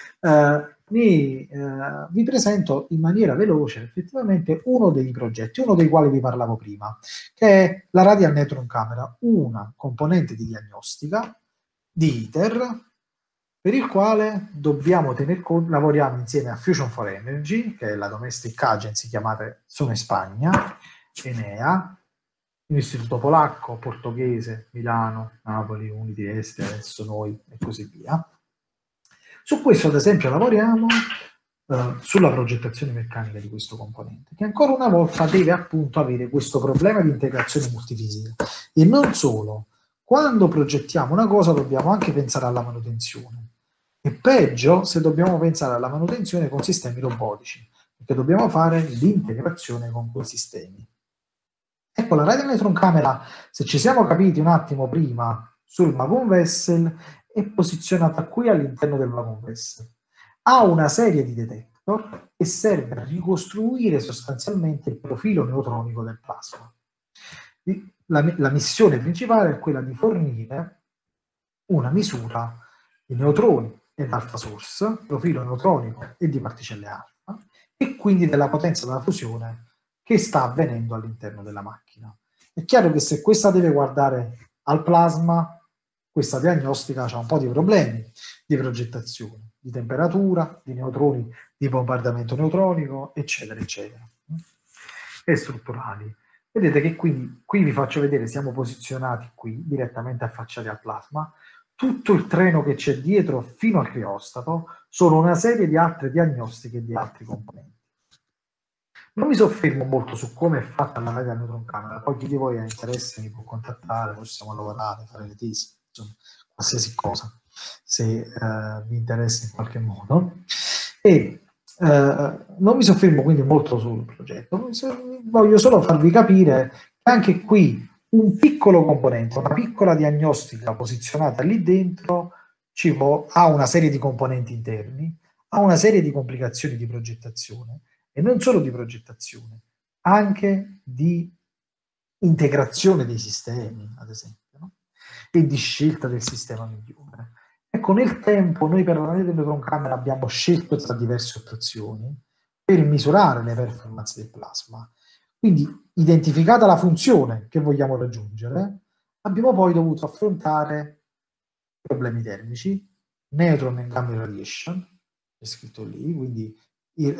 Speaker 2: vi presento in maniera veloce effettivamente uno dei progetti, uno dei quali vi parlavo prima, che è la Radial Neutron Camera, una componente di diagnostica di ITER, per il quale dobbiamo tener conto, lavoriamo insieme a Fusion for Energy, che è la domestic agency chiamate, sono in Spagna, Enea, l'Istituto Polacco, Portoghese, Milano, Napoli, Uniti Est, adesso noi e così via. Su questo, ad esempio, lavoriamo sulla progettazione meccanica di questo componente, che ancora una volta deve appunto avere questo problema di integrazione multifisica. E non solo, quando progettiamo una cosa dobbiamo anche pensare alla manutenzione. E peggio se dobbiamo pensare alla manutenzione con sistemi robotici, perché dobbiamo fare l'integrazione con quei sistemi. Ecco, la Radial Neutron Camera, se ci siamo capiti un attimo prima sul vacuum vessel, è posizionata qui all'interno del vacuum vessel. Ha una serie di detector e serve a ricostruire sostanzialmente il profilo neutronico del plasma. La missione principale è quella di fornire una misura di neutroni ed alfa source, profilo neutronico e di particelle alfa, e quindi della potenza della fusione che sta avvenendo all'interno della macchina. È chiaro che se questa deve guardare al plasma, questa diagnostica ha un po' di problemi di progettazione, di temperatura, di neutroni, di bombardamento neutronico, eccetera, eccetera, e strutturali. Vedete che quindi qui vi faccio vedere, siamo posizionati qui, direttamente affacciati al plasma. Tutto il treno che c'è dietro fino al criostato sono una serie di altre diagnostiche di altri componenti. Non mi soffermo molto su come è fatta la Radial Neutron Camera, poi chi di voi ha interesse mi può contattare, possiamo lavorare, fare le tesi, insomma, qualsiasi cosa, se vi interessa in qualche modo. E non mi soffermo quindi molto sul progetto, voglio solo farvi capire che anche qui un piccolo componente, una piccola diagnostica posizionata lì dentro ha una serie di componenti interni, ha una serie di complicazioni di progettazione, e non solo di progettazione, anche di integrazione dei sistemi, ad esempio, no? E di scelta del sistema migliore. Ecco, nel tempo noi per la Radial Neutron Camera abbiamo scelto tra diverse opzioni per misurare le performance del plasma. Quindi, identificata la funzione che vogliamo raggiungere, abbiamo poi dovuto affrontare problemi termici, neutron and gamma radiation, è scritto lì, quindi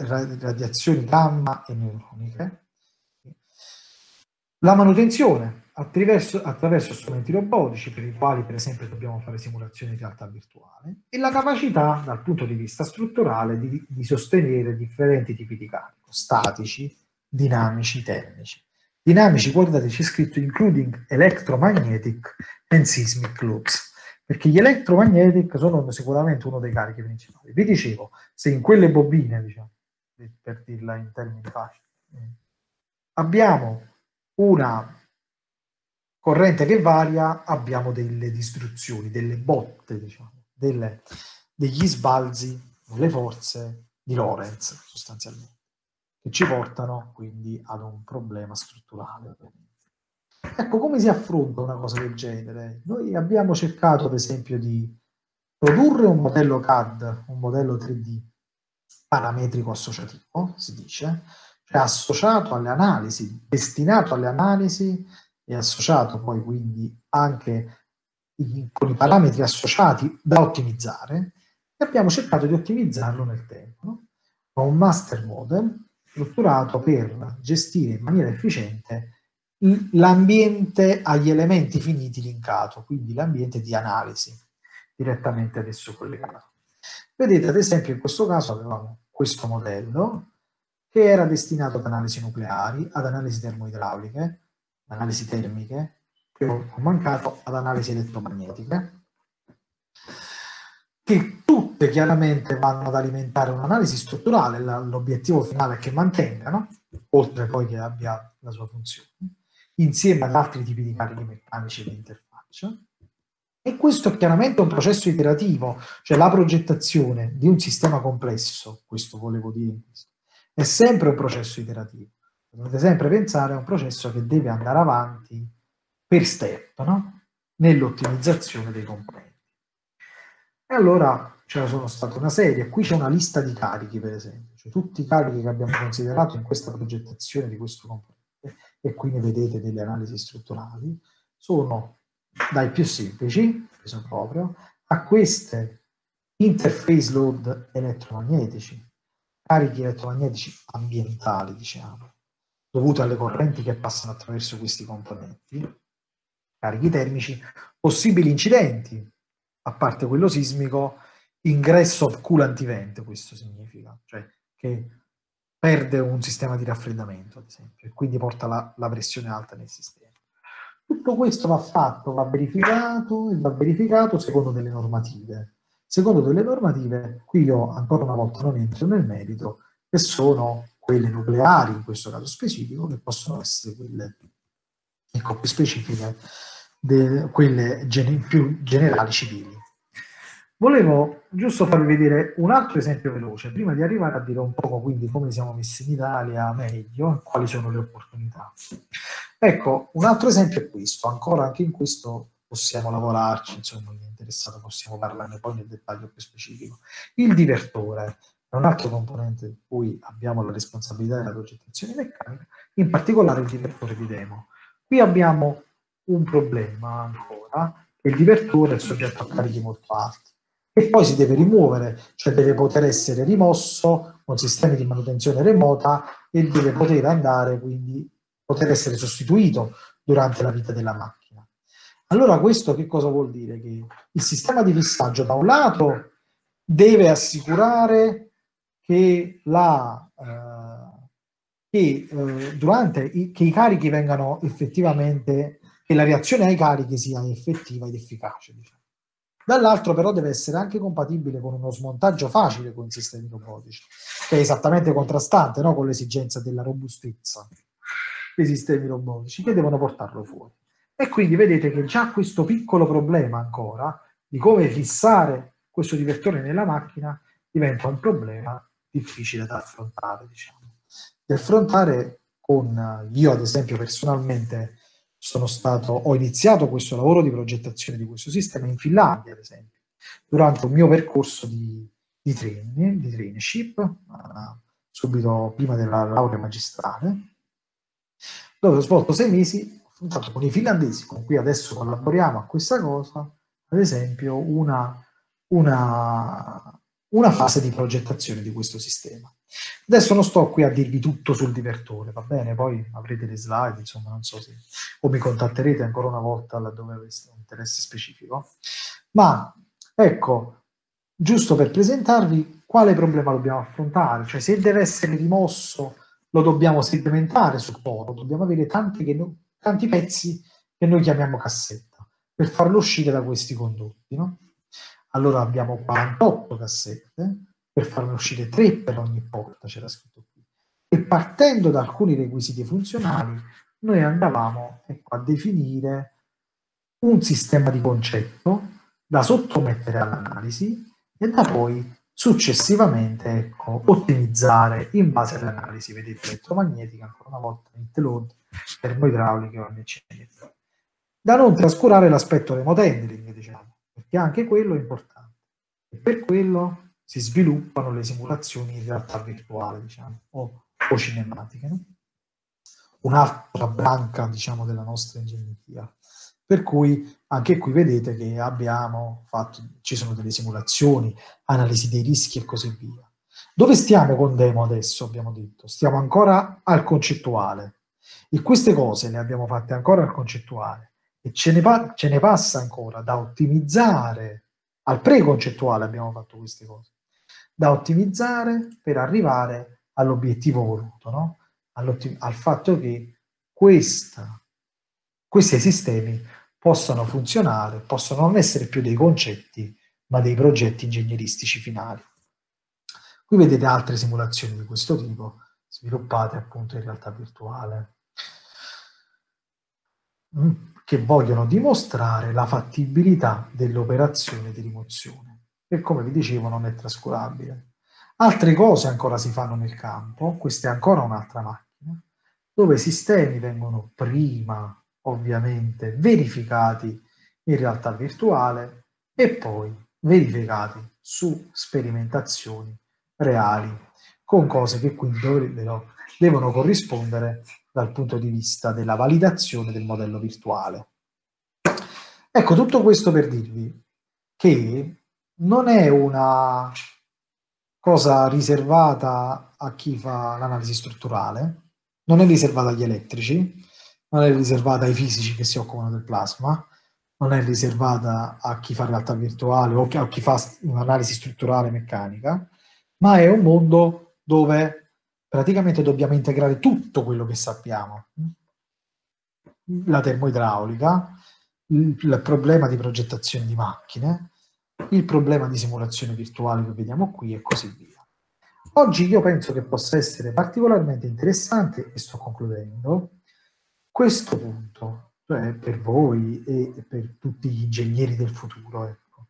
Speaker 2: radiazioni gamma e neutroniche, la manutenzione, attraverso strumenti robotici per i quali, per esempio, dobbiamo fare simulazioni di realtà virtuale, e la capacità, dal punto di vista strutturale, di sostenere differenti tipi di carico, statici, dinamici, termici. Dinamici, guardate, c'è scritto including electromagnetic and seismic loads, perché gli electromagnetic sono sicuramente uno dei carichi principali. Vi dicevo, se in quelle bobine, diciamo, per dirla in termini facili, abbiamo una corrente che varia, abbiamo delle distruzioni, delle botte, diciamo, degli sbalzi, delle forze di Lorentz, sostanzialmente, che ci portano quindi ad un problema strutturale. Ecco, come si affronta una cosa del genere? Noi abbiamo cercato, ad esempio, di produrre un modello CAD, un modello 3D parametrico associativo, si dice, cioè associato alle analisi, destinato alle analisi e associato poi quindi anche con i parametri associati da ottimizzare, e abbiamo cercato di ottimizzarlo nel tempo, no? Con un master model strutturato per gestire in maniera efficiente l'ambiente agli elementi finiti linkato, quindi l'ambiente di analisi direttamente ad esso collegato. Vedete, ad esempio, in questo caso avevamo questo modello che era destinato ad analisi nucleari, ad analisi termoidrauliche, analisi termiche, che ho mancato, ad analisi elettromagnetiche, che tutte chiaramente vanno ad alimentare un'analisi strutturale. L'obiettivo finale è che mantengano, oltre poi che abbia la sua funzione, insieme ad altri tipi di carichi meccanici e di interfaccia. E questo è chiaramente un processo iterativo, cioè la progettazione di un sistema complesso, questo volevo dire, è sempre un processo iterativo. Dovete sempre pensare a un processo che deve andare avanti per step, no? Nell'ottimizzazione dei componenti. E allora ce ne sono state una serie, qui c'è una lista di carichi, per esempio, cioè tutti i carichi che abbiamo considerato in questa progettazione di questo componente, e qui ne vedete delle analisi strutturali, sono dai più semplici, preso proprio, a queste interface load elettromagnetici, carichi elettromagnetici ambientali, diciamo, dovuti alle correnti che passano attraverso questi componenti, carichi termici, possibili incidenti, a parte quello sismico, ingresso of coolant event, questo significa, cioè che perde un sistema di raffreddamento, ad esempio, e quindi porta la pressione alta nel sistema. Tutto questo va fatto, va verificato e va verificato secondo delle normative. Secondo delle normative, qui io ancora una volta non entro nel merito, che sono quelle nucleari, in questo caso specifico, che possono essere quelle più specifiche, quelle più generali civili. Volevo giusto farvi vedere un altro esempio veloce, prima di arrivare a dire un po' quindi come siamo messi in Italia meglio, quali sono le opportunità. Ecco, un altro esempio è questo, ancora anche in questo possiamo lavorarci, insomma, chi è interessato possiamo parlarne poi nel dettaglio più specifico. Il divertore è un altro componente di cui abbiamo la responsabilità della progettazione meccanica, in particolare il divertore di demo. Qui abbiamo un problema ancora, che il divertore è soggetto a carichi molto alti e poi si deve rimuovere, cioè deve poter essere rimosso con sistemi di manutenzione remota e deve poter andare, quindi poter essere sostituito durante la vita della macchina. Allora questo che cosa vuol dire? Che il sistema di fissaggio da un lato deve assicurare che che i carichi vengano effettivamente, che la reazione ai carichi sia effettiva ed efficace, diciamo. Dall'altro però deve essere anche compatibile con uno smontaggio facile con sistemi robotici, che è esattamente contrastante, no? Con l'esigenza della robustezza dei sistemi robotici che devono portarlo fuori. E quindi vedete che già questo piccolo problema ancora di come fissare questo divertore nella macchina diventa un problema difficile da affrontare, diciamo. Di affrontare con, io ad esempio personalmente ho iniziato questo lavoro di progettazione di questo sistema in Finlandia, ad esempio, durante un mio percorso di traineeship, subito prima della laurea magistrale, dove ho svolto 6 mesi, ho affrontato con i finlandesi, con cui adesso collaboriamo a questa cosa, ad esempio una fase di progettazione di questo sistema. Adesso non sto qui a dirvi tutto sul divertore, va bene? Poi avrete le slide, insomma, non so se o mi contatterete ancora una volta laddove aveste un interesse specifico. Ma ecco, giusto per presentarvi quale problema dobbiamo affrontare, cioè se deve essere rimosso lo dobbiamo sedimentare sul poro, dobbiamo avere tanti pezzi che noi chiamiamo cassetta per farlo uscire da questi condotti, no? Allora abbiamo 48 cassette, per farne uscire 3 per ogni porta, c'era scritto qui. E partendo da alcuni requisiti funzionali, noi andavamo, ecco, a definire un sistema di concetto da sottomettere all'analisi e da poi successivamente, ecco, ottimizzare in base alle analisi, vedete, elettromagnetica, ancora una volta, load, termoidrauliche o NCN. Da non trascurare l'aspetto remote handling, diciamo, perché anche quello è importante. E per quello si sviluppano le simulazioni in realtà virtuale, diciamo, o cinematiche, no? Un'altra branca, diciamo, della nostra ingegneria. Per cui anche qui vedete che abbiamo fatto, ci sono delle simulazioni, analisi dei rischi e così via. Dove stiamo con Demo adesso, abbiamo detto? Stiamo ancora al concettuale. E queste cose le abbiamo fatte ancora al concettuale. E ce ne passa ancora da ottimizzare, al preconcettuale abbiamo fatto queste cose, da ottimizzare per arrivare all'obiettivo voluto, no? Al fatto che questi sistemi possano funzionare, possono non essere più dei concetti, ma dei progetti ingegneristici finali. Qui vedete altre simulazioni di questo tipo, sviluppate appunto in realtà virtuale, che vogliono dimostrare la fattibilità dell'operazione di rimozione, che come vi dicevo non è trascurabile. Altre cose ancora si fanno nel campo, questa è ancora un'altra macchina, dove i sistemi vengono prima ovviamente verificati in realtà virtuale e poi verificati su sperimentazioni reali, con cose che quindi devono corrispondere dal punto di vista della validazione del modello virtuale. Ecco, tutto questo per dirvi che non è una cosa riservata a chi fa l'analisi strutturale, non è riservata agli elettrici, non è riservata ai fisici che si occupano del plasma, non è riservata a chi fa realtà virtuale o a chi fa un'analisi strutturale meccanica, ma è un mondo dove praticamente dobbiamo integrare tutto quello che sappiamo. La termoidraulica, il problema di progettazione di macchine, il problema di simulazione virtuale che vediamo qui e così via. Oggi io penso che possa essere particolarmente interessante, e sto concludendo, questo punto, cioè per voi e per tutti gli ingegneri del futuro. Ecco.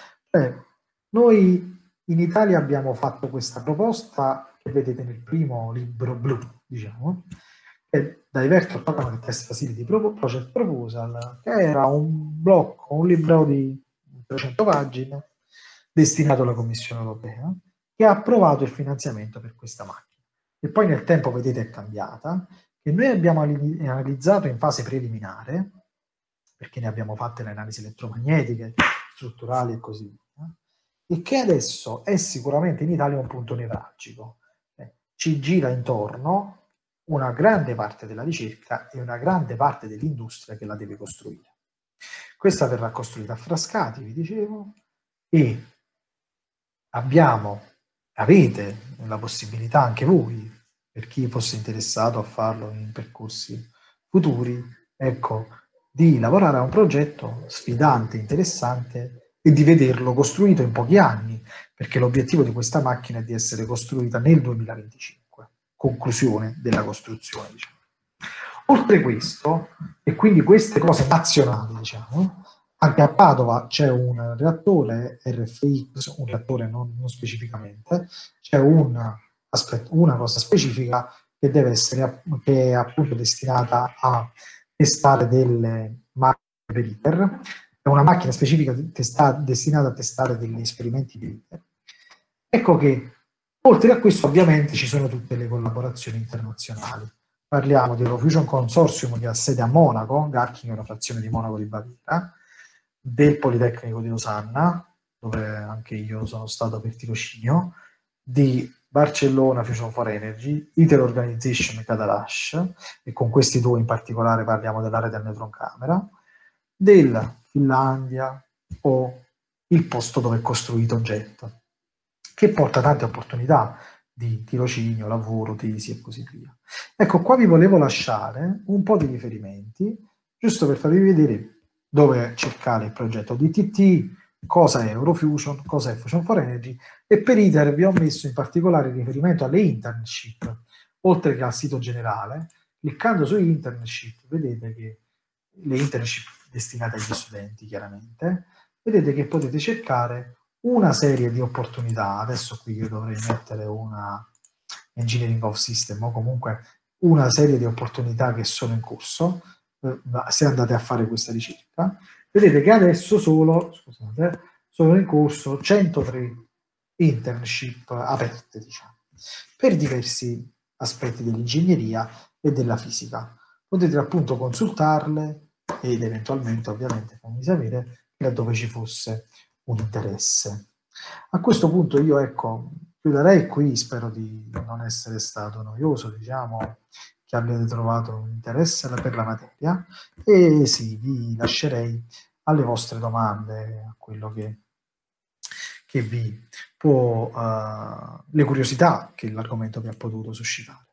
Speaker 2: Noi in Italia abbiamo fatto questa proposta che vedete nel primo libro blu, diciamo, che Divert Program Test Facility Project Proposal, che era un blocco, un libro di 300 pagine destinato alla Commissione Europea, che ha approvato il finanziamento per questa macchina. E poi nel tempo, vedete, è cambiata, che noi abbiamo analizzato in fase preliminare, perché ne abbiamo fatte le analisi elettromagnetiche, strutturali e così via, e che adesso è sicuramente in Italia un punto nevralgico. Ci gira intorno una grande parte della ricerca e una grande parte dell'industria che la deve costruire. Questa verrà costruita a Frascati, vi dicevo, e avete la possibilità anche voi, per chi fosse interessato a farlo in percorsi futuri, ecco, di lavorare a un progetto sfidante, interessante e di vederlo costruito in pochi anni, perché l'obiettivo di questa macchina è di essere costruita nel 2025, conclusione della costruzione, diciamo. Oltre questo, e quindi queste cose nazionali, diciamo, anche a Padova c'è un reattore RFX, un reattore non specificamente, c'è una cosa specifica che deve essere, che è appunto destinata a testare delle macchine per ITER, è una macchina specifica destinata a testare degli esperimenti per ITER. Ecco che oltre a questo ovviamente ci sono tutte le collaborazioni internazionali. Parliamo dell'Eurofusion Consortium che ha sede a Monaco, Garching è una frazione di Monaco di Baviera, del Politecnico di Losanna, dove anche io sono stato per tirocinio, di Barcellona Fusion for Energy, ITER Organization Cadarache, e con questi due in particolare parliamo dell'area del neutron camera, della Finlandia o il posto dove è costruito JET, che porta tante opportunità di tirocinio, lavoro, tesi e così via. Ecco, qua vi volevo lasciare un po' di riferimenti, giusto per farvi vedere dove cercare il progetto DTT, cosa è Eurofusion, cosa è Fusion for Energy, e per ITER vi ho messo in particolare riferimento alle internship, oltre che al sito generale. Cliccando su internship, vedete che le internship destinate agli studenti, chiaramente, vedete che potete cercare una serie di opportunità. Adesso qui io dovrei mettere una Engineering of System o comunque una serie di opportunità che sono in corso, se andate a fare questa ricerca. Vedete che adesso sono in corso 103 internship aperte, diciamo, per diversi aspetti dell'ingegneria e della fisica. Potete appunto consultarle ed eventualmente ovviamente fammi sapere laddove ci fosse un interesse. A questo punto io ecco chiuderei qui, spero di non essere stato noioso, diciamo che abbiate trovato un interesse per la materia, e sì, vi lascerei alle vostre domande, a quello che vi può, le curiosità che l'argomento vi ha potuto suscitare.